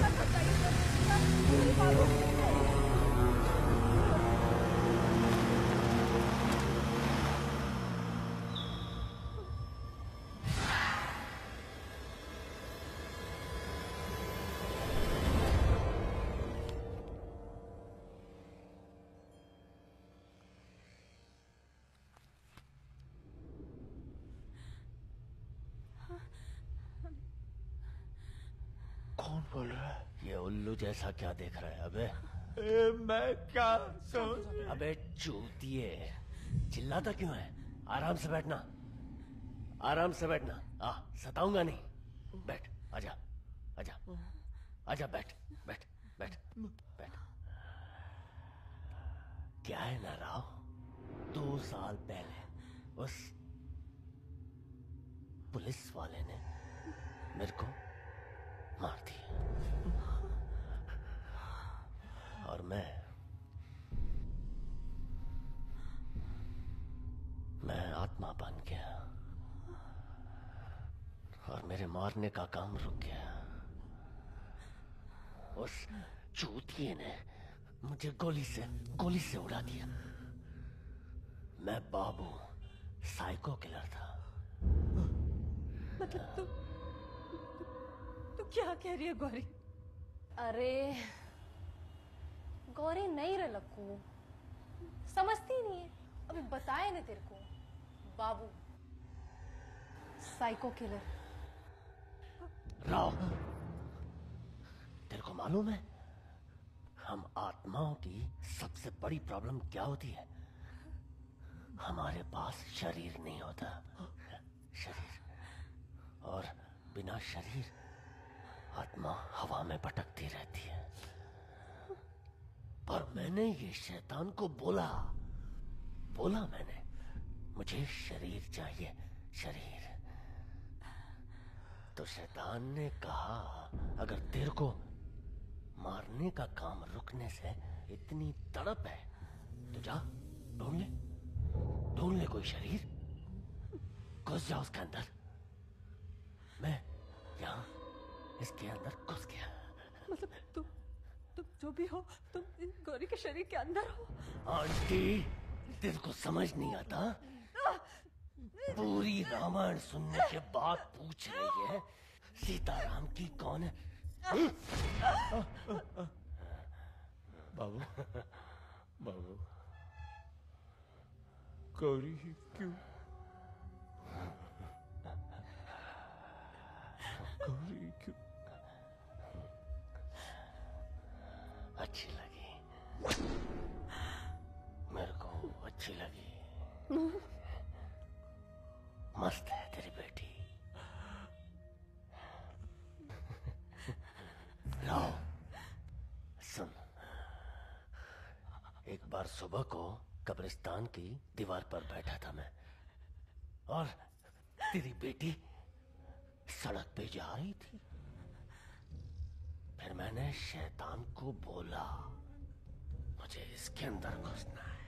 कौन बोल रहा है? ये उल्लू जैसा क्या देख रहा है अबे? ए, मैं क्या सोच? अबे चूतिए, चिल्लाता क्यों है? आराम से बैठना, आराम से बैठना। आ, सताऊंगा नहीं। बैठ, आजा, आजा, आजा, बैठ, बैठ, बैठ, बैठ। क्या है ना राव, दो साल पहले उस पुलिस वाले ने मेरे को मार दिया और मैं मैं आत्मा बन गया और मेरे मारने का काम रुक गया। उस चूतिए ने मुझे गोली से गोली से उड़ा दिया। मैं बाबू साइको किलर था। मतलब तू तू क्या कह रही है गौरी? अरे गौरी नहीं रे लक्कू, समझती नहीं है। अभी बताए ना तेरे को, बाबू साइको किलर। राव, तेरे को मालूम है हम आत्माओं की सबसे बड़ी प्रॉब्लम क्या होती है? हमारे पास शरीर नहीं होता। शरीर और बिना शरीर आत्मा हवा में भटकती रहती है। पर मैंने ये शैतान को बोला बोला मैंने मुझे शरीर चाहिए, शरीर। तो शैतान ने कहा अगर तेरे को मारने का काम रुकने से इतनी तड़प है तो जा ढूंढ ले ढूंढ ले कोई शरीर, घुस जा उसके अंदर। मैं यहाँ इसके अंदर घुस गया। मतलब तुम तुम जो भी हो, तुम इन गौरी के शरीर के अंदर हो। आंटी, तेरे को समझ नहीं आता? पूरी रामायण सुनने के बाद पूछ रही है सीताराम की कौन है? बाबू, बाबू, गौरी क्यों? गौरी क्यों? अच्छी लगी मेरे को, अच्छी लगी। मस्त है तेरी बेटी। लाओ सुन, एक बार सुबह को कब्रिस्तान की दीवार पर बैठा था मैं और तेरी बेटी सड़क पे जा रही थी। फिर मैंने शैतान को बोला मुझे इसके अंदर घुसना है।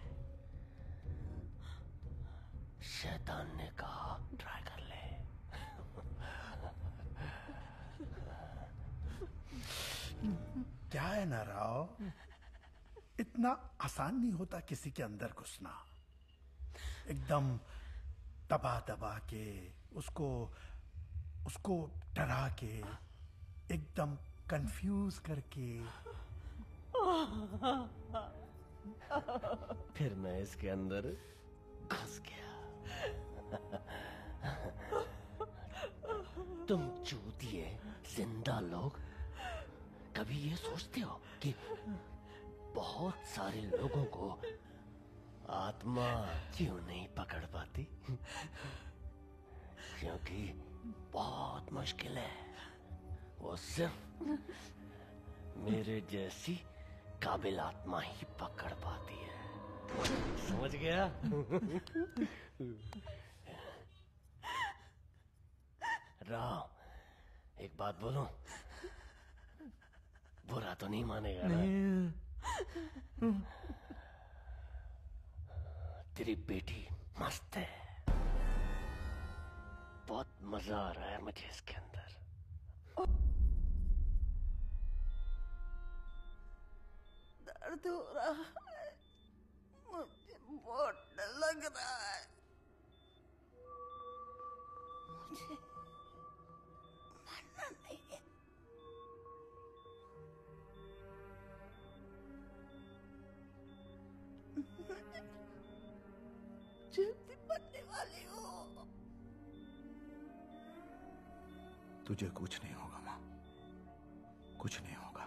शैतान ने कहा ट्राई कर ले। क्या है ना राव, इतना आसान नहीं होता किसी के अंदर घुसना। एकदम दबा दबा के उसको उसको डरा के एकदम कंफ्यूज करके। फिर मैं इसके अंदर घुस गया। तुम चूतिए जिंदा लोग कभी ये सोचते हो कि बहुत सारे लोगों को आत्मा क्यों नहीं पकड़ पाती? क्योंकि बहुत मुश्किल है, वो सिर्फ मेरे जैसी काबिल आत्मा ही पकड़ पाती है। समझ गया? राव, एक बात बोलूं? बुरा तो नहीं मानेगा ना? तेरी बेटी मस्त है, बहुत मजा आ रहा है मुझे इसके अंदर। दर्द हो रहा है, मुझे बहुत डर लग रहा है। मुझे मरना नहीं है। जल्दी मरने वाली हो। तुझे कुछ नहीं होगा माँ, कुछ नहीं होगा।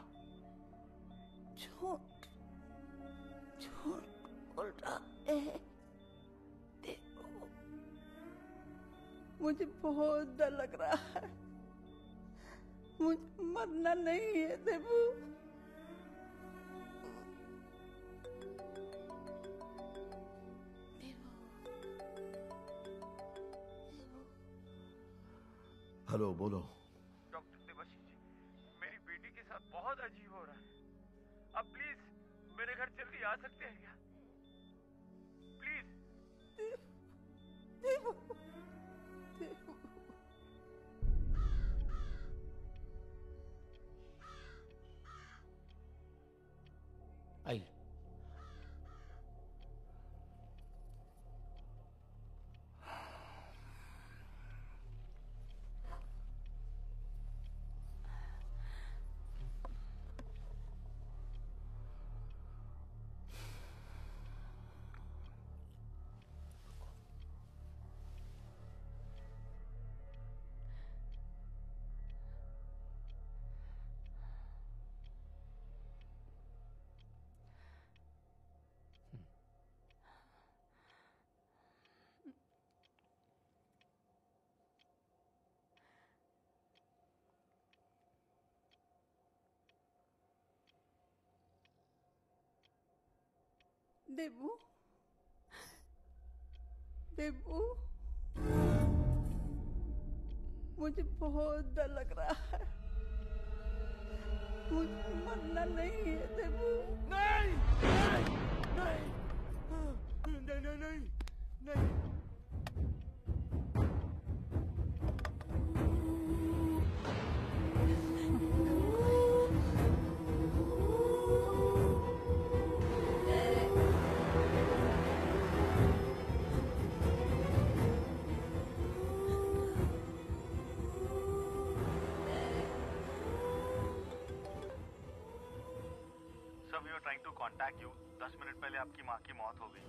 झूठ झूठ बोल रहा है। देखो, मुझे बहुत डर लग रहा है। मुझे मरना नहीं है देवू। हेलो, बोलो। डॉक्टर देवाशीष जी, मेरी बेटी के साथ बहुत अजीब हो रहा है। आप प्लीज मेरे घर जल्दी आ सकते हैं क्या? प्लीज। देवू, देवू। आइए। देवू, देवू, मुझे बहुत डर लग रहा है। मुझे मरना नहीं है देवू। नहीं, नहीं, नहीं, नहीं, नहीं, नहीं, नहीं। Trying to contact you. दस मिनट पहले आपकी माँ की मौत हो गई।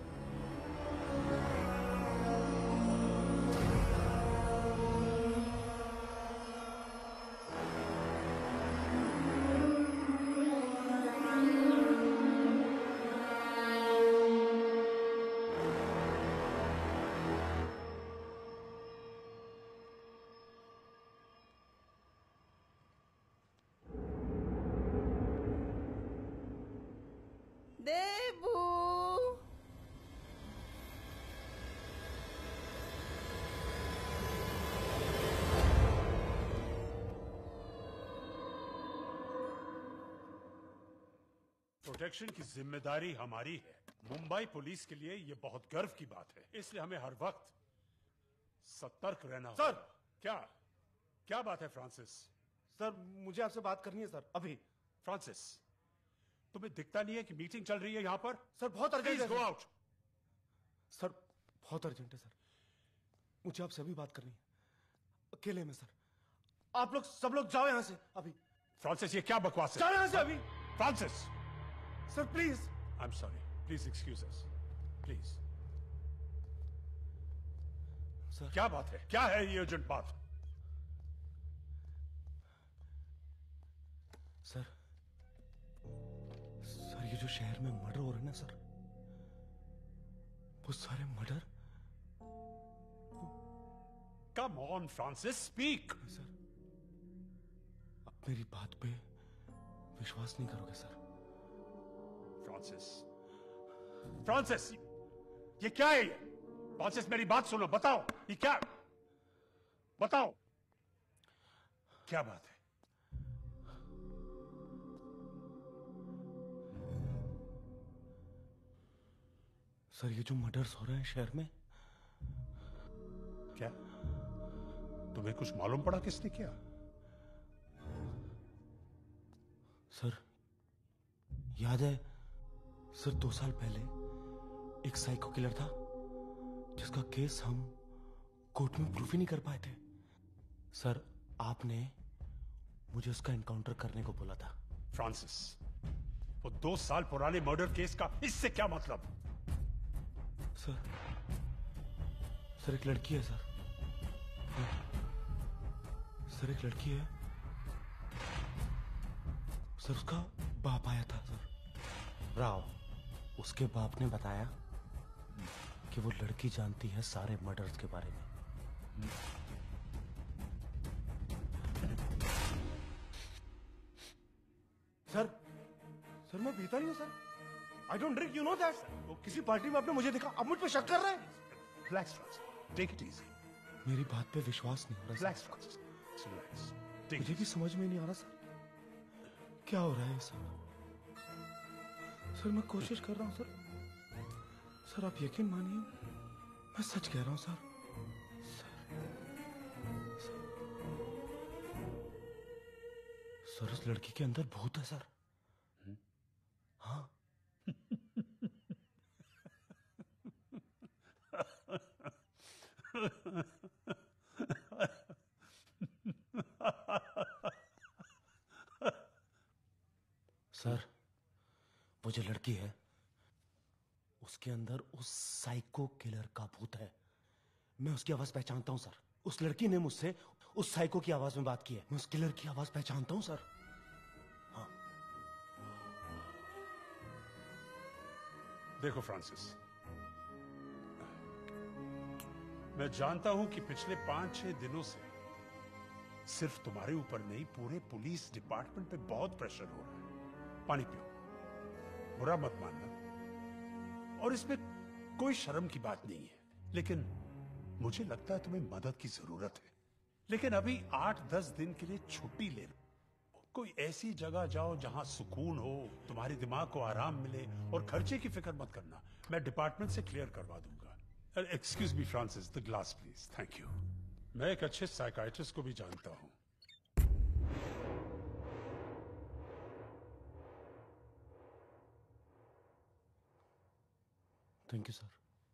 देवू, प्रोटेक्शन की जिम्मेदारी हमारी है। मुंबई पुलिस के लिए ये बहुत गर्व की बात है, इसलिए हमें हर वक्त सतर्क रहना होगा। सर, क्या क्या बात है फ्रांसिस? सर, मुझे आपसे बात करनी है सर, अभी। फ्रांसिस, तुम्हें दिखता नहीं है कि मीटिंग चल रही है यहाँ पर? सर, बहुत अर्जेंट है। Go out. सर, बहुत अर्जेंट है सर, मुझे आपसे अभी बात करनी है, अकेले में सर। आप लोग सब लोग जाओ यहाँ से अभी। फ्रांसिस, ये क्या बकवास है? जाओ यहाँ से अभी। Francis, sir please. I am sorry, please excuse us, please. Sir, क्या बात है? क्या है ये अर्जेंट बात? सर, सर ये जो शहर में मर्डर हो रहे हैं ना सर, वो सारे murder. Come on Francis, speak. Sir, आप मेरी बात पे विश्वास नहीं करोगे सर। फ्रांसिस, फ्रांसिस, ये क्या है ये? फ्रांसिस, मेरी बात सुनो, बताओ ये क्या? बताओ क्या बात है? सर, ये जो मर्डर्स हो रहे हैं शहर में। क्या तुम्हें कुछ मालूम पड़ा किसने किया? सर, याद है सर, दो साल पहले एक साइको किलर था जिसका केस हम कोर्ट में प्रूफ ही नहीं कर पाए थे। सर, आपने मुझे उसका एनकाउंटर करने को बोला था। फ्रांसिस, वो दो साल पुराने मर्डर केस का इससे क्या मतलब? सर, सर एक लड़की है सर। सर एक लड़की है सर, उसका बाप आया था सर। राव, उसके बाप ने बताया कि वो लड़की जानती है सारे मर्डर्स के बारे में। सर, सर मैं पीता नहीं हूं sir. I don't drink, you know that. वो किसी पार्टी में आपने मुझे देखा, आप मुझ पे शक कर रहे हैं। Relax, take it easy. मेरी बात पे विश्वास नहीं हो रहा। Relax Francis, relax. मुझे भी समझ में नहीं आ रहा सर, क्या हो रहा है सर। सर मैं कोशिश कर रहा हूँ सर। सर आप यकीन मानिए, मैं सच कह रहा हूँ सर। सर, सर उस लड़की के अंदर भूत है सर। हाँ। सर वो जो लड़की है उसके अंदर उस साइको किलर का भूत है। मैं उसकी आवाज पहचानता हूं सर। उस लड़की ने मुझसे उस साइको की आवाज में बात की है। मैं उस किलर की आवाज पहचानता हूं सर। हाँ। देखो फ्रांसिस, मैं जानता हूं कि पिछले पांच छह दिनों से सिर्फ तुम्हारे ऊपर नहीं, पूरे पुलिस डिपार्टमेंट पे बहुत प्रेशर हो रहा है। पानी पियो, बुरा मत मानना, और इसमें कोई शर्म की बात नहीं है। लेकिन मुझे लगता है तुम्हें मदद की जरूरत है। लेकिन अभी आठ दस दिन के लिए छुट्टी ले लो। कोई ऐसी जगह जाओ जहां सुकून हो, तुम्हारे दिमाग को आराम मिले, और खर्चे की फिक्र मत करना, मैं डिपार्टमेंट से क्लियर करवा दूंगा। Excuse me Francis, the glass please. Thank you. मैं एक अच्छे साइकाइट्रिस्ट को भी जानता हूं। Thank you sir.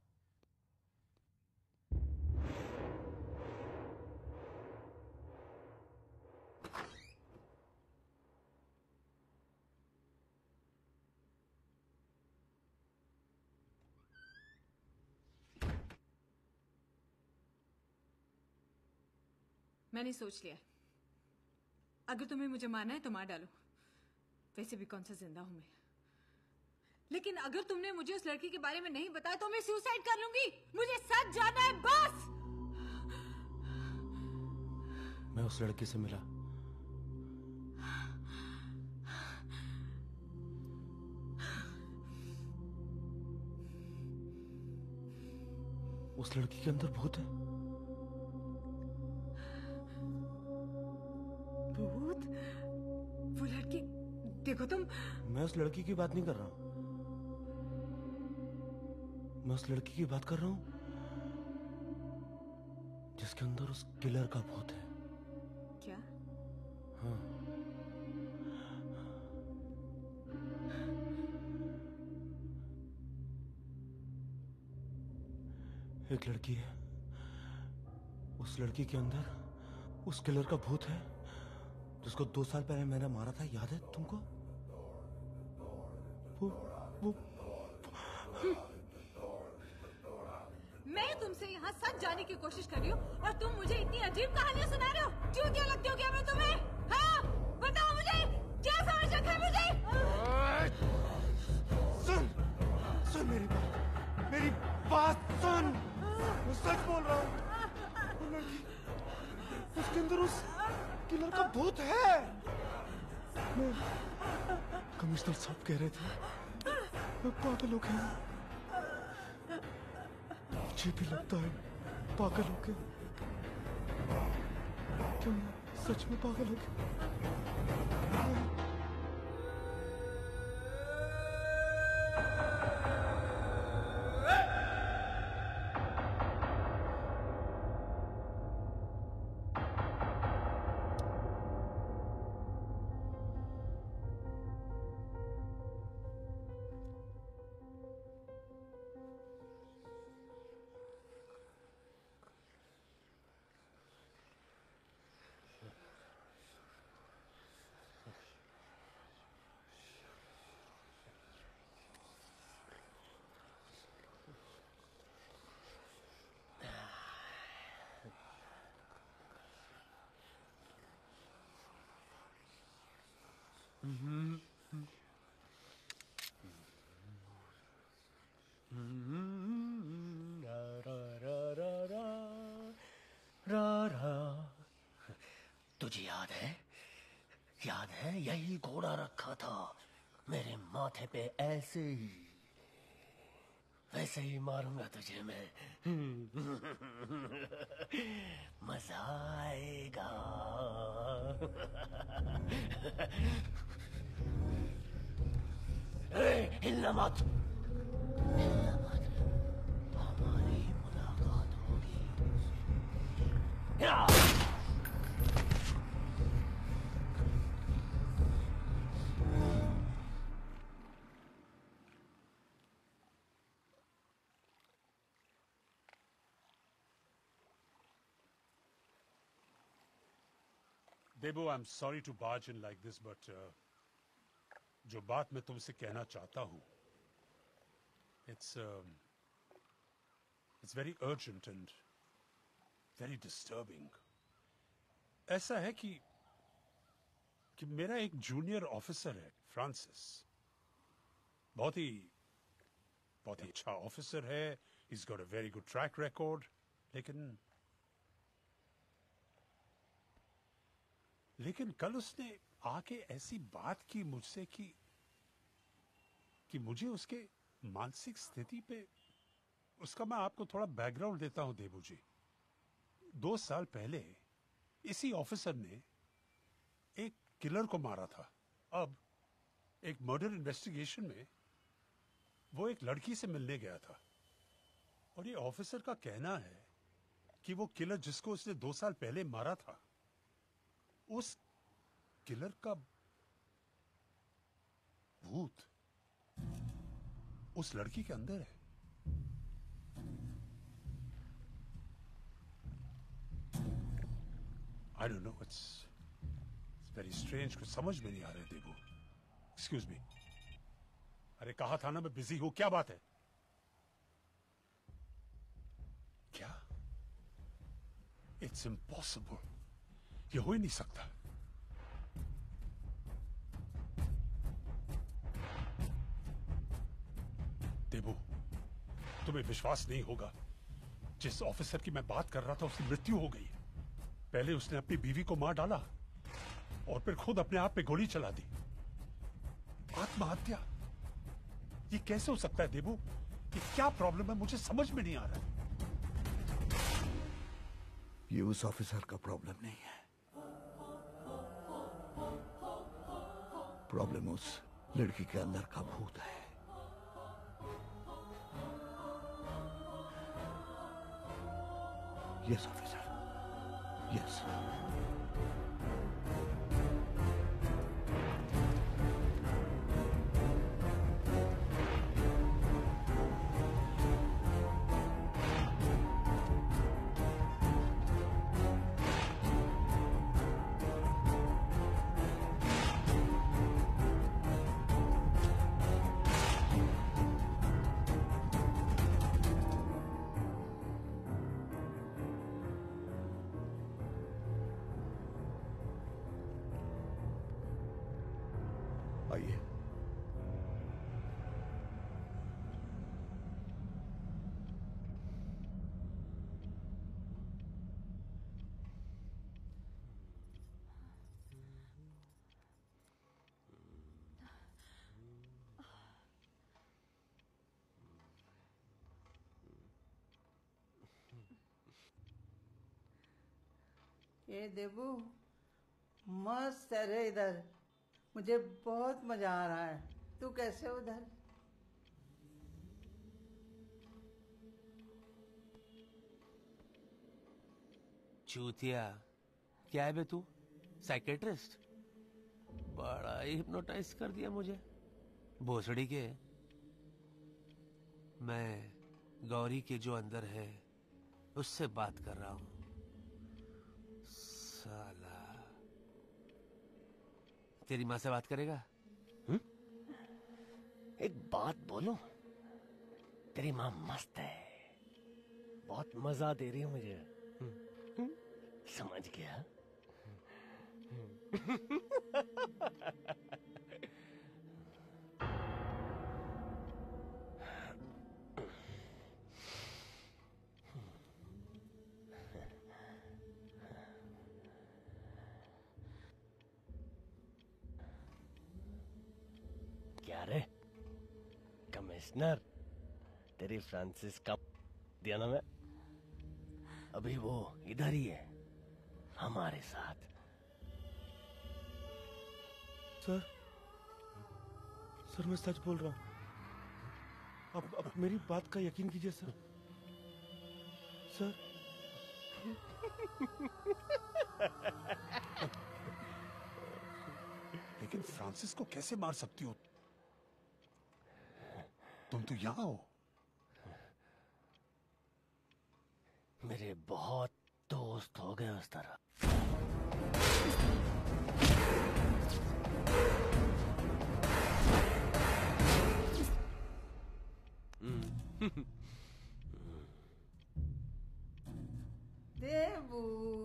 मैंने सोच लिया, अगर तुम्हें मुझे मारना है तो मार डालो। वैसे भी कौन सा जिंदा हूं मैं। लेकिन अगर तुमने मुझे उस लड़की के बारे में नहीं बताया तो मैं सुसाइड कर लूंगी। मुझे सच जानना है बस। मैं उस लड़की से मिला। उस लड़की के अंदर भूत है। भूत? वो लड़की? देखो तुम। मैं उस लड़की की बात नहीं कर रहा हूं। मैं उस लड़की की बात कर रहा हूं जिसके अंदर उस किलर का भूत है। क्या? हाँ। एक लड़की है, उस लड़की के अंदर उस किलर का भूत है जिसको दो साल पहले मैंने मारा था। याद है तुमको? वो वो मैं तुमसे यहाँ सच जाने की कोशिश कर रही हूँ और तुम मुझे इतनी अजीब कहानियां सुना रहे हो। चूतिया लगती हो क्या मैं तुम्हें? हाँ, बताओ मुझे, क्या समझ रखा है मुझे? सुन, सुन मेरी बात, मेरी बात सुन। मैं सच बोल रहा हूँ। वो लड़की, उसके अंदर उस किलर का भूत है। मैं, कमिश्नर साहब कह रहे थे मैं पागल हो गया। मुझे भी लगता है पागल हो गया। क्या मैं सच में पागल हो गया? तुझे याद है? याद है यही घोड़ा रखा था मेरे माथे पे, ऐसे ही वैसे ही मारूंगा तुझे मैं। ए, हिलना मत, हिलना मत, हमारी मुलाकात होगी। Yeah! Debu, I am sorry to barge in like this, but जो बात मैं तुमसे कहना चाहता हूं, it's it's very urgent and very disturbing. ऐसा है कि कि मेरा एक जूनियर ऑफिसर है, फ्रांसिस। बहुत ही बहुत ही अच्छा ऑफिसर है, he's got a very good track record, लेकिन लेकिन कल उसने आके ऐसी बात की मुझसे कि कि मुझे उसके मानसिक स्थिति पे, उसका मैं आपको थोड़ा बैकग्राउंड देता हूं देबू जी। दो साल पहले इसी ऑफिसर ने एक किलर को मारा था। अब एक मर्डर इन्वेस्टिगेशन में वो एक लड़की से मिलने गया था, और ये ऑफिसर का कहना है कि वो किलर जिसको उसने दो साल पहले मारा था, उस किलर का भूत उस लड़की के अंदर है। I don't know, it's it's very strange, कुछ समझ में नहीं आ रहा है देबू। Excuse me। अरे कहा था ना मैं बिजी हूं, क्या बात है? क्या? It's impossible, ये हो ही नहीं सकता। देबू, तुम्हें विश्वास नहीं होगा, जिस ऑफिसर की मैं बात कर रहा था उसकी मृत्यु हो गई है। पहले उसने अपनी बीवी को मार डाला और फिर खुद अपने आप पे गोली चला दी। आत्महत्या, ये कैसे हो सकता है देबू? ये क्या प्रॉब्लम है, मुझे समझ में नहीं आ रहा। ये उस ऑफिसर का प्रॉब्लम नहीं है, प्रॉब्लम उस लड़की के अंदर का भूत है। Yes officer, yes. आइए। ये देबू मस्त है रे इधर, मुझे बहुत मजा आ रहा है। तू कैसे हो उधर? चूतिया, क्या है बे तू? साइकेट्रिस्ट? बड़ा ही हिप्नोटाइज कर दिया मुझे भोसड़ी के। मैं गौरी के जो अंदर है उससे बात कर रहा हूं। साला, तेरी माँ से बात करेगा? हुँ? एक बात बोलूं, तेरी माँ मस्त है, बहुत मजा दे रही है मुझे। हुँ? हुँ? समझ गया? क्या रे कमिश्नर, तेरी फ्रांसिस का दिया ना मैं, अभी वो इधर ही है हमारे साथ। सर सर मैं सच बोल रहा हूँ। अब अब मेरी बात का यकीन कीजिए सर। सर लेकिन फ्रांसिस को कैसे मार सकती हो? तुम तो यहां हो। मेरे बहुत दोस्त हो गए उस तरह। देवू,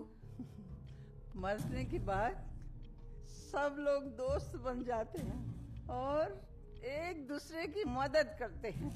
मरने के बाद सब लोग दोस्त बन जाते हैं और एक दूसरे की मदद करते हैं।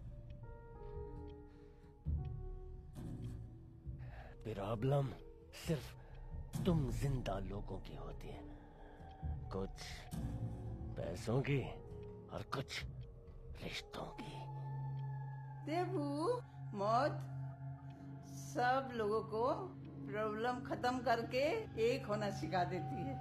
प्रॉब्लम सिर्फ तुम जिंदा लोगों की होती है, कुछ पैसों की और कुछ रिश्तों की। देवू, मौत सब लोगों को प्रॉब्लम खत्म करके एक होना सिखा देती है।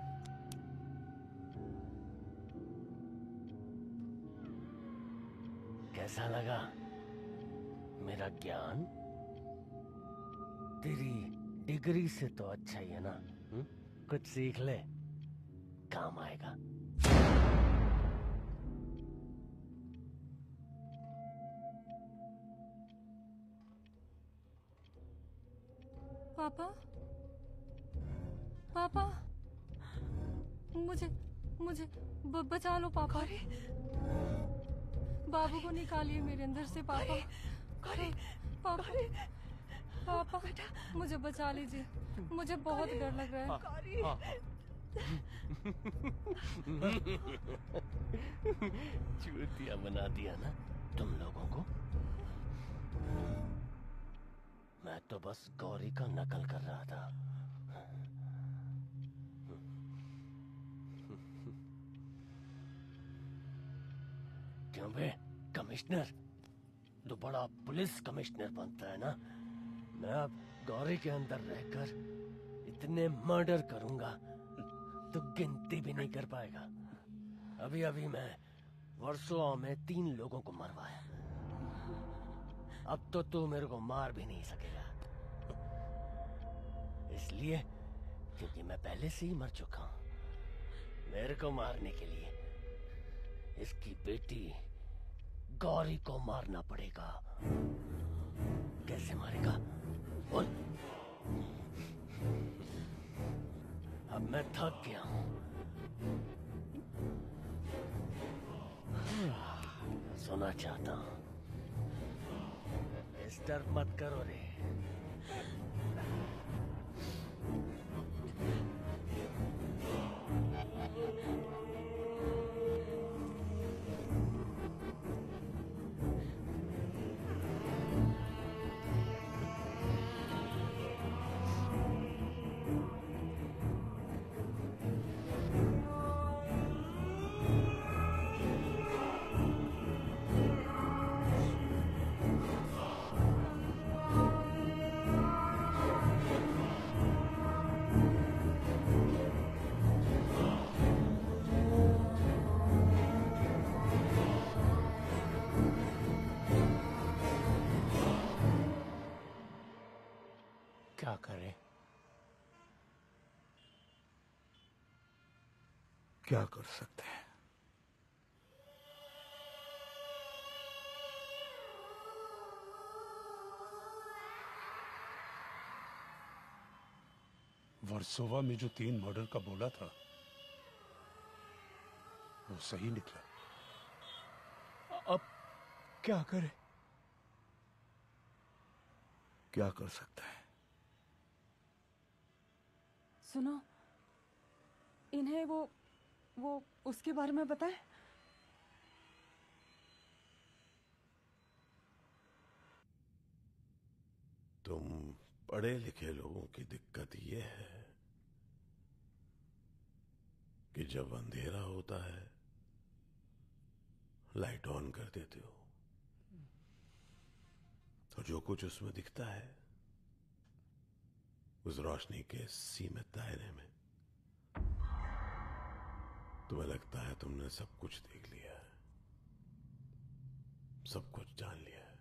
कैसा लगा मेरा ज्ञान? तेरी डिग्री से तो अच्छा ही है ना? हुँ? कुछ सीख ले, काम आएगा। पापा, पापा, मुझे मुझे ब, बचा लो पापा। बाबू को निकालिए मेरे अंदर से पापा। पापा, पापा, मुझे बचा लीजिए, मुझे बहुत डर लग रहा है। चूतिया बना दिया ना तुम लोगों को। मैं तो बस गौरी का नकल कर रहा था। क्यों बे कमिश्नर, तो बड़ा पुलिस कमिश्नर बनता है ना। मैं अब गौरी के अंदर रहकर इतने मर्डर करूंगा तो गिनती भी नहीं कर पाएगा। अभी अभी मैं वर्सोवा में तीन लोगों को मरवाया, अब तो तू मेरे को मार भी नहीं सकेगा। इसलिए क्योंकि मैं पहले से ही मर चुका हूं। मेरे को मारने के लिए इसकी बेटी गौरी को मारना पड़ेगा। कैसे मारेगा बोल? अब मैं थक गया हूं। सोना चाहता हूं। डिस्टर्ब मत करो रे। क्या करें? क्या कर सकते हैं? वर्सोवा में जो तीन मर्डर का बोला था वो सही निकला। अब क्या करें? क्या कर सकते हैं? सुनो, इन्हें वो वो उसके बारे में बताएं। तुम पढ़े लिखे लोगों की दिक्कत ये है कि जब अंधेरा होता है लाइट ऑन कर देते हो तो जो कुछ उसमें दिखता है उस रोशनी के सीमित दायरे में तुम्हें लगता है तुमने सब कुछ देख लिया है, सब कुछ जान लिया है।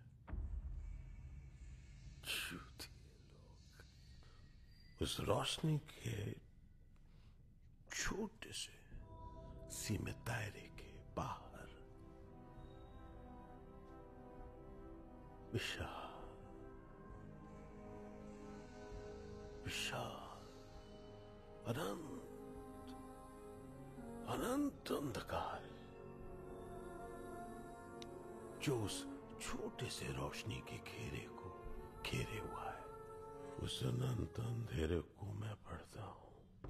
झूठे लोग। उस रोशनी के छोटे से सीमित दायरे के बाहर विशाल विशाल अनंत अनंत अंधकार जो उस छोटे से रोशनी के घेरे को घेरे हुआ है। उस अनंत अंधेरे को मैं पढ़ता हूं,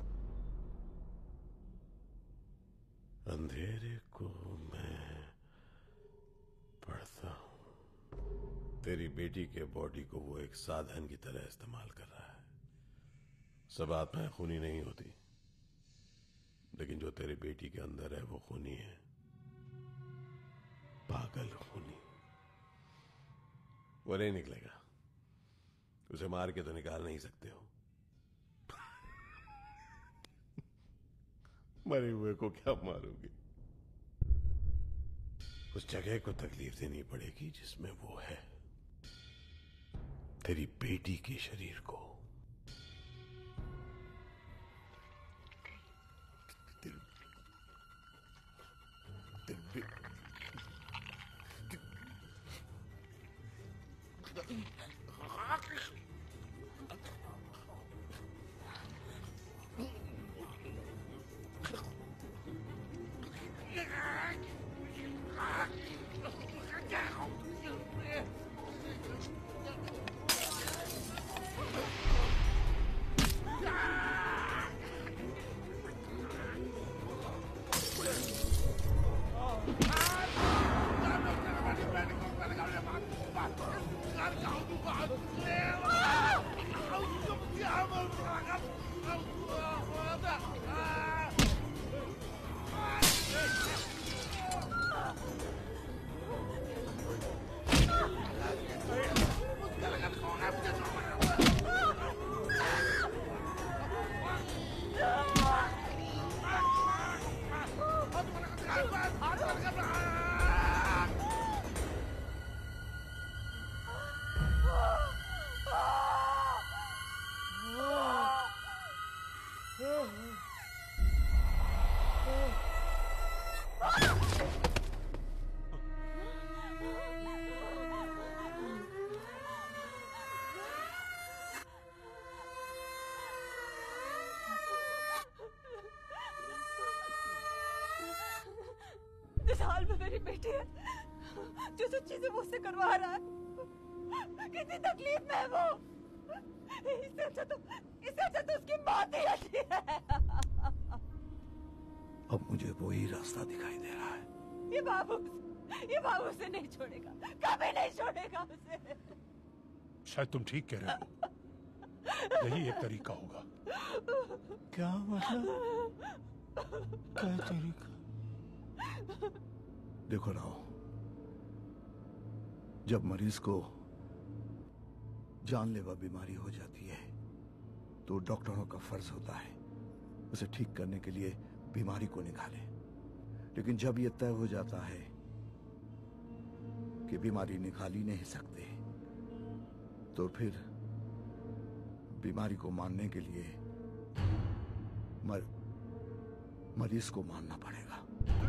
अंधेरे को मैं पढ़ता हूं। तेरी बेटी के बॉडी को वो एक साधन की तरह इस्तेमाल कर रहा है। सब आत्माएं खूनी नहीं होती, लेकिन जो तेरी बेटी के अंदर है वो खूनी है, पागल खूनी। वो नहीं निकलेगा, उसे मार के तो निकाल नहीं सकते हो। मरे हुए को क्या मारोगे? उस जगह को तकलीफ देनी पड़ेगी जिसमें वो है, तेरी बेटी के शरीर को। तेरी, तेरी, इस हाल में मेरी बेटी है, जो जो चीजें मुझसे करवा रहा है, कितनी तकलीफ में है वो। इससे अच्छा तो इससे अच्छा तो उसकी मौत ही अच्छी है। अब मुझे वही रास्ता दिखाई दे रहा है। ये बाबू ये बाबू उसे नहीं छोड़ेगा, कभी नहीं छोड़ेगा उसे। शायद तुम ठीक कह रहे हो, यही एक तरीका होगा। क्या मतलब? क्या तरीका? देखो राव, जब मरीज को जानलेवा बीमारी हो जाती है तो डॉक्टरों का फर्ज होता है उसे ठीक करने के लिए बीमारी को निकाले। लेकिन जब यह तय हो जाता है कि बीमारी निकाल ही नहीं सकते, तो फिर बीमारी को मारने के लिए मर, मरीज को मारना पड़ेगा।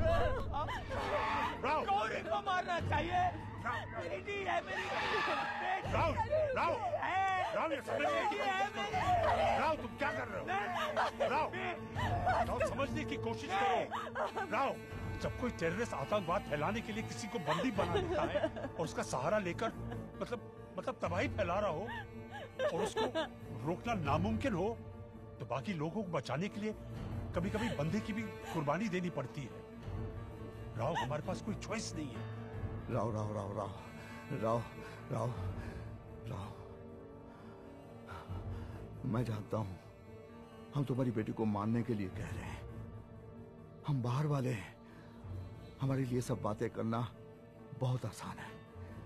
गौरी को मारना चाहिए। मेरी डी है, मेरी राव, राव, राव, ये समझने राव, तुम क्या कर रहे हो? राव, राव, समझने की कोशिश करो। राव, जब कोई टेररिस्ट आतंकवाद फैलाने के लिए किसी को बंदी बना लेता है और उसका सहारा लेकर मतलब मतलब तबाही फैला रहा हो और उसको रोकना नामुमकिन हो, तो बाकी लोगों को बचाने के लिए कभी कभी बंदे की भी कुर्बानी देनी पड़ती है। राव, हमारे पास कोई चॉइस नहीं है। राव राव राव राव राव राव राव मैं जानता हूं हम तुम्हारी बेटी को मारने के लिए कह रहे हैं। हम बाहर वाले हैं, हमारे लिए सब बातें करना बहुत आसान है।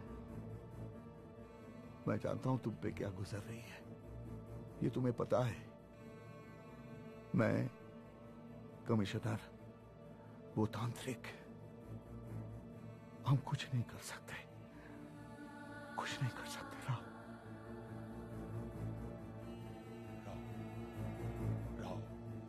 मैं जानता हूं तुम पे क्या गुजर रही है, ये तुम्हें पता है। मैं कमिश्नर वो तांत्रिक, हम कुछ नहीं कर सकते, कुछ नहीं कर सकते राव। राव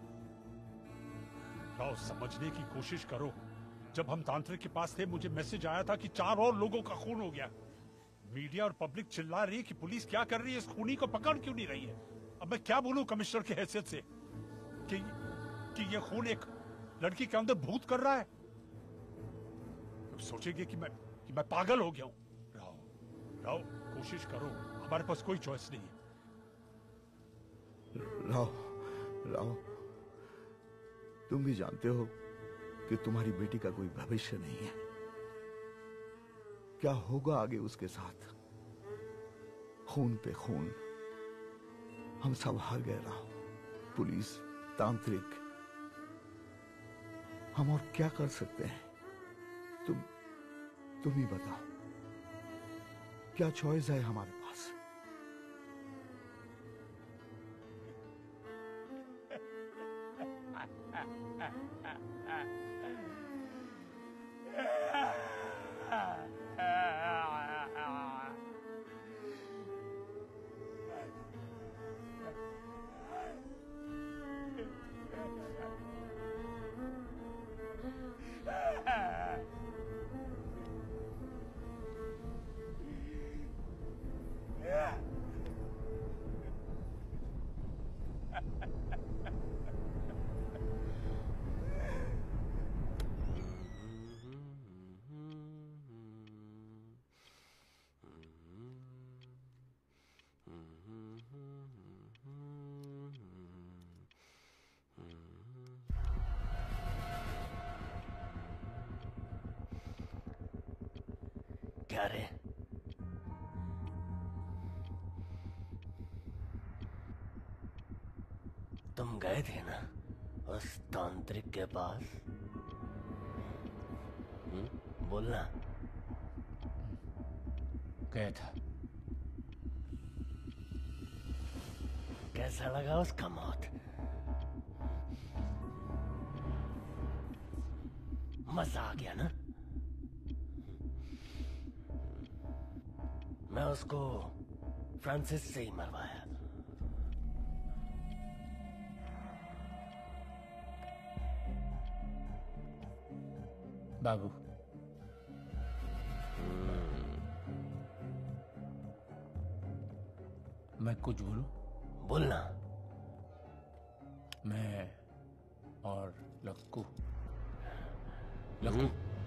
राव समझने की कोशिश करो। जब हम तांत्रिक के पास थे मुझे मैसेज आया था कि चार और लोगों का खून हो गया। मीडिया और पब्लिक चिल्ला रही है कि पुलिस क्या कर रही है, इस खूनी को पकड़ क्यों नहीं रही है। अब मैं क्या बोलूं कमिश्नर की हैसियत से कि कि ये खून एक लड़की के अंदर भूत कर रहा है। अब सोचेंगे कि मैं कि मैं पागल हो गया हूं। राव राव कोशिश करो, हमारे पास कोई चॉइस नहीं है। राव राव तुम भी जानते हो कि तुम्हारी बेटी का कोई भविष्य नहीं है। क्या होगा आगे उसके साथ? खून पे खून। हम सब हार गए राव, पुलिस, तांत्रिक। हम और क्या कर सकते हैं? तुम तुम ही बताओ, क्या चॉइस है हमारे पास? क्या रे? तुम गए थे ना उस तांत्रिक के पास? हुँ? बोलना। गया था। कैसा लगा उसका मौत? मजा आ गया ना? मैं उसको फ्रांसिस से ही मरवाया। बाबू, मैं कुछ बोलूं? बोलना। मैं और लक्कू लक्कू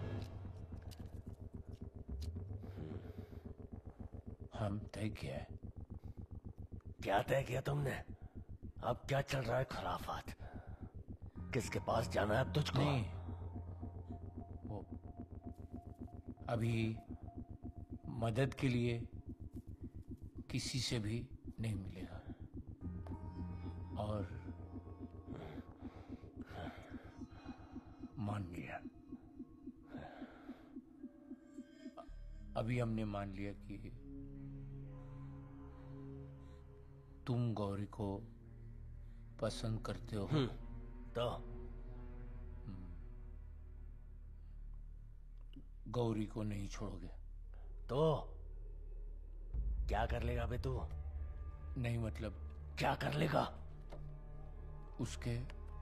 हम तय किया है। क्या तय किया तुमने? अब क्या चल रहा है खुराफात? किसके पास जाना है तुझको? नहीं, वो अभी मदद के लिए किसी से भी नहीं मिलेगा। और मान लिया, अभी हमने मान लिया कि तुम गौरी को पसंद करते हो। तो गौरी को नहीं छोड़ोगे तो क्या कर लेगा बे तू? नहीं मतलब क्या कर लेगा? उसके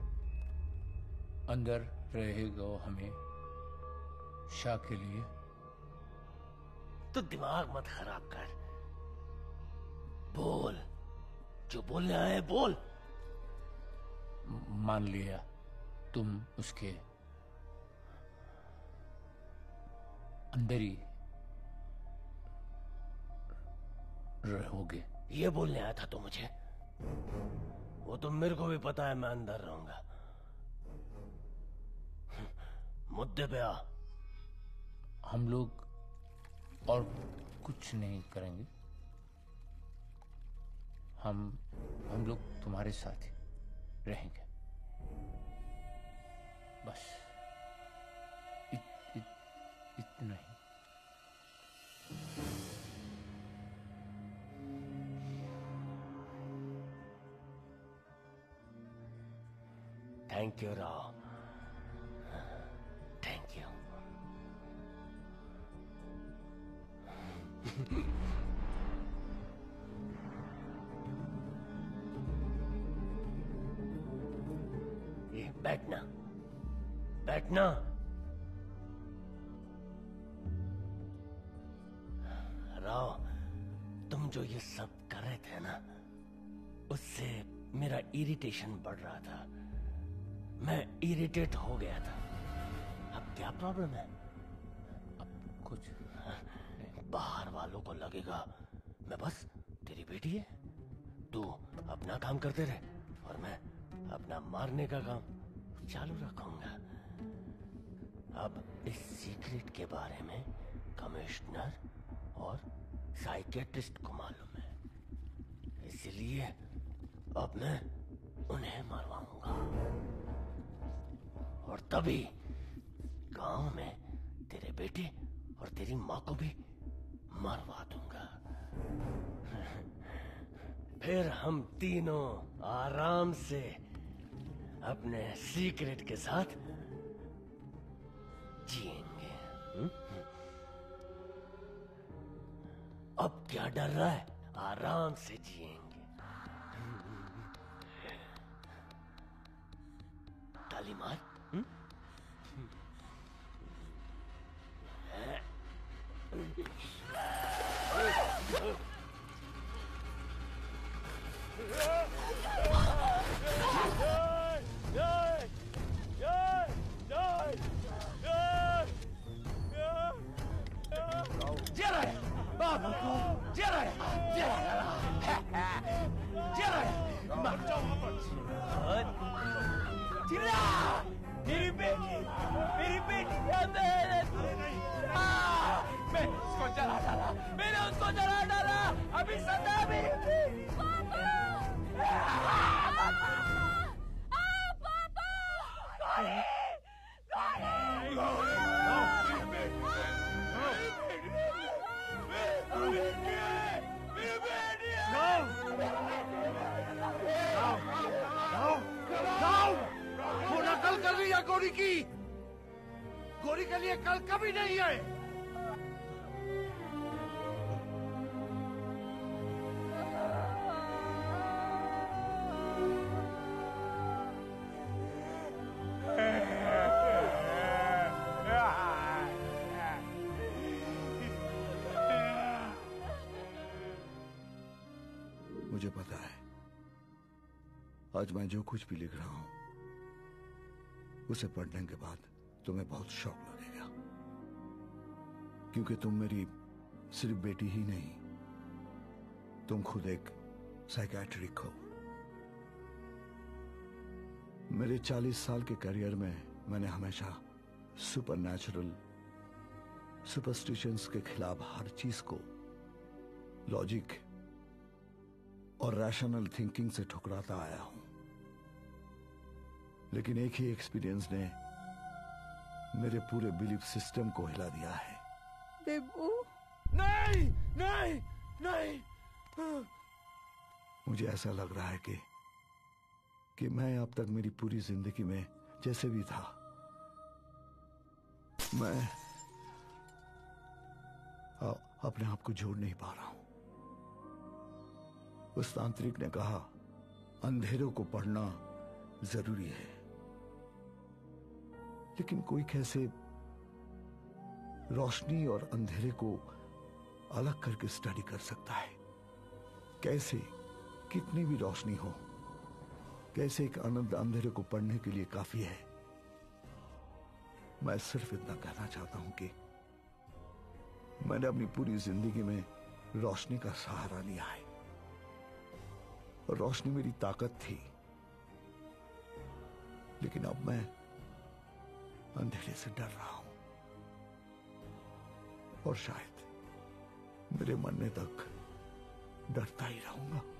अंदर रहेगा हमें शाह के लिए। तो दिमाग मत खराब कर, बोल जो बोलना है बोल। मान लिया तुम उसके अंदर ही रहोगे। ये बोलने आया था तो मुझे, वो तो मेरे को भी पता है मैं अंदर रहूंगा। मुद्दे पे आ। हम लोग और कुछ नहीं करेंगे। हम हम लोग तुम्हारे साथ ही रहेंगे बस। इत, इत, इतना ही। Thank you Rao. ये बैठना, बैठना। राव, तुम जो ये सब कर रहे थे ना, उससे मेरा इरिटेशन बढ़ रहा था। मैं इरिटेट हो गया था। अब क्या प्रॉब्लम है? अब कुछ बाहर वालों को लगेगा मैं बस तेरी बेटी है, तू अपना काम करते रहे और मैं अपना मारने का काम चालू रखूंगा। अब इस सीक्रेट के बारे में कमिश्नर और साइकेट्रिस्ट को मालूम है, इसलिए अब मैं उन्हें मरवाऊंगा और तभी गांव में तेरे बेटे और तेरी माँ को भी मरवा दूंगा। फिर हम तीनों आराम से अपने सीक्रेट के साथ जिएंगे। हुँ? अब क्या डर रहा है? आराम से जिएंगे। ताली मार। हुँ? मेरी बेटी, मेरी बेटी मैं उसको जला डाला, मैंने उसको जला डाला। अभी सदा मेरी बेटी। वो नकल कर रही है गौरी की। गौरी के लिए कल कभी नहीं है। मुझे पता है आज मैं जो कुछ भी लिख रहा हूं उसे पढ़ने के बाद तुम्हें बहुत शौक लगेगा, क्योंकि तुम मेरी सिर्फ बेटी ही नहीं, तुम खुद एक साइकियाट्रिक हो। मेरे चालीस साल के करियर में मैंने हमेशा सुपरनैचुरल सुपरस्टिशंस के खिलाफ हर चीज को लॉजिक और रैशनल थिंकिंग से ठुकराता आया हूं, लेकिन एक ही एक्सपीरियंस ने मेरे पूरे बिलीफ सिस्टम को हिला दिया है। देबू, नहीं नहीं नहीं, मुझे ऐसा लग रहा है कि कि मैं अब तक मेरी पूरी जिंदगी में जैसे भी था, मैं आ, अपने आप को जोड़ नहीं पा रहा हूं। उस तांत्रिक ने कहा अंधेरों को पढ़ना जरूरी है, लेकिन कोई कैसे रोशनी और अंधेरे को अलग करके स्टडी कर सकता है? कैसे? कितनी भी रोशनी हो, कैसे एक अनंत अंधेरे को पढ़ने के लिए काफी है? मैं सिर्फ इतना कहना चाहता हूं कि मैंने अपनी पूरी जिंदगी में रोशनी का सहारा लिया है और रोशनी मेरी ताकत थी, लेकिन अब मैं अंधेरे से डर रहा हूं और शायद मेरे मरने तक डरता ही रहूंगा।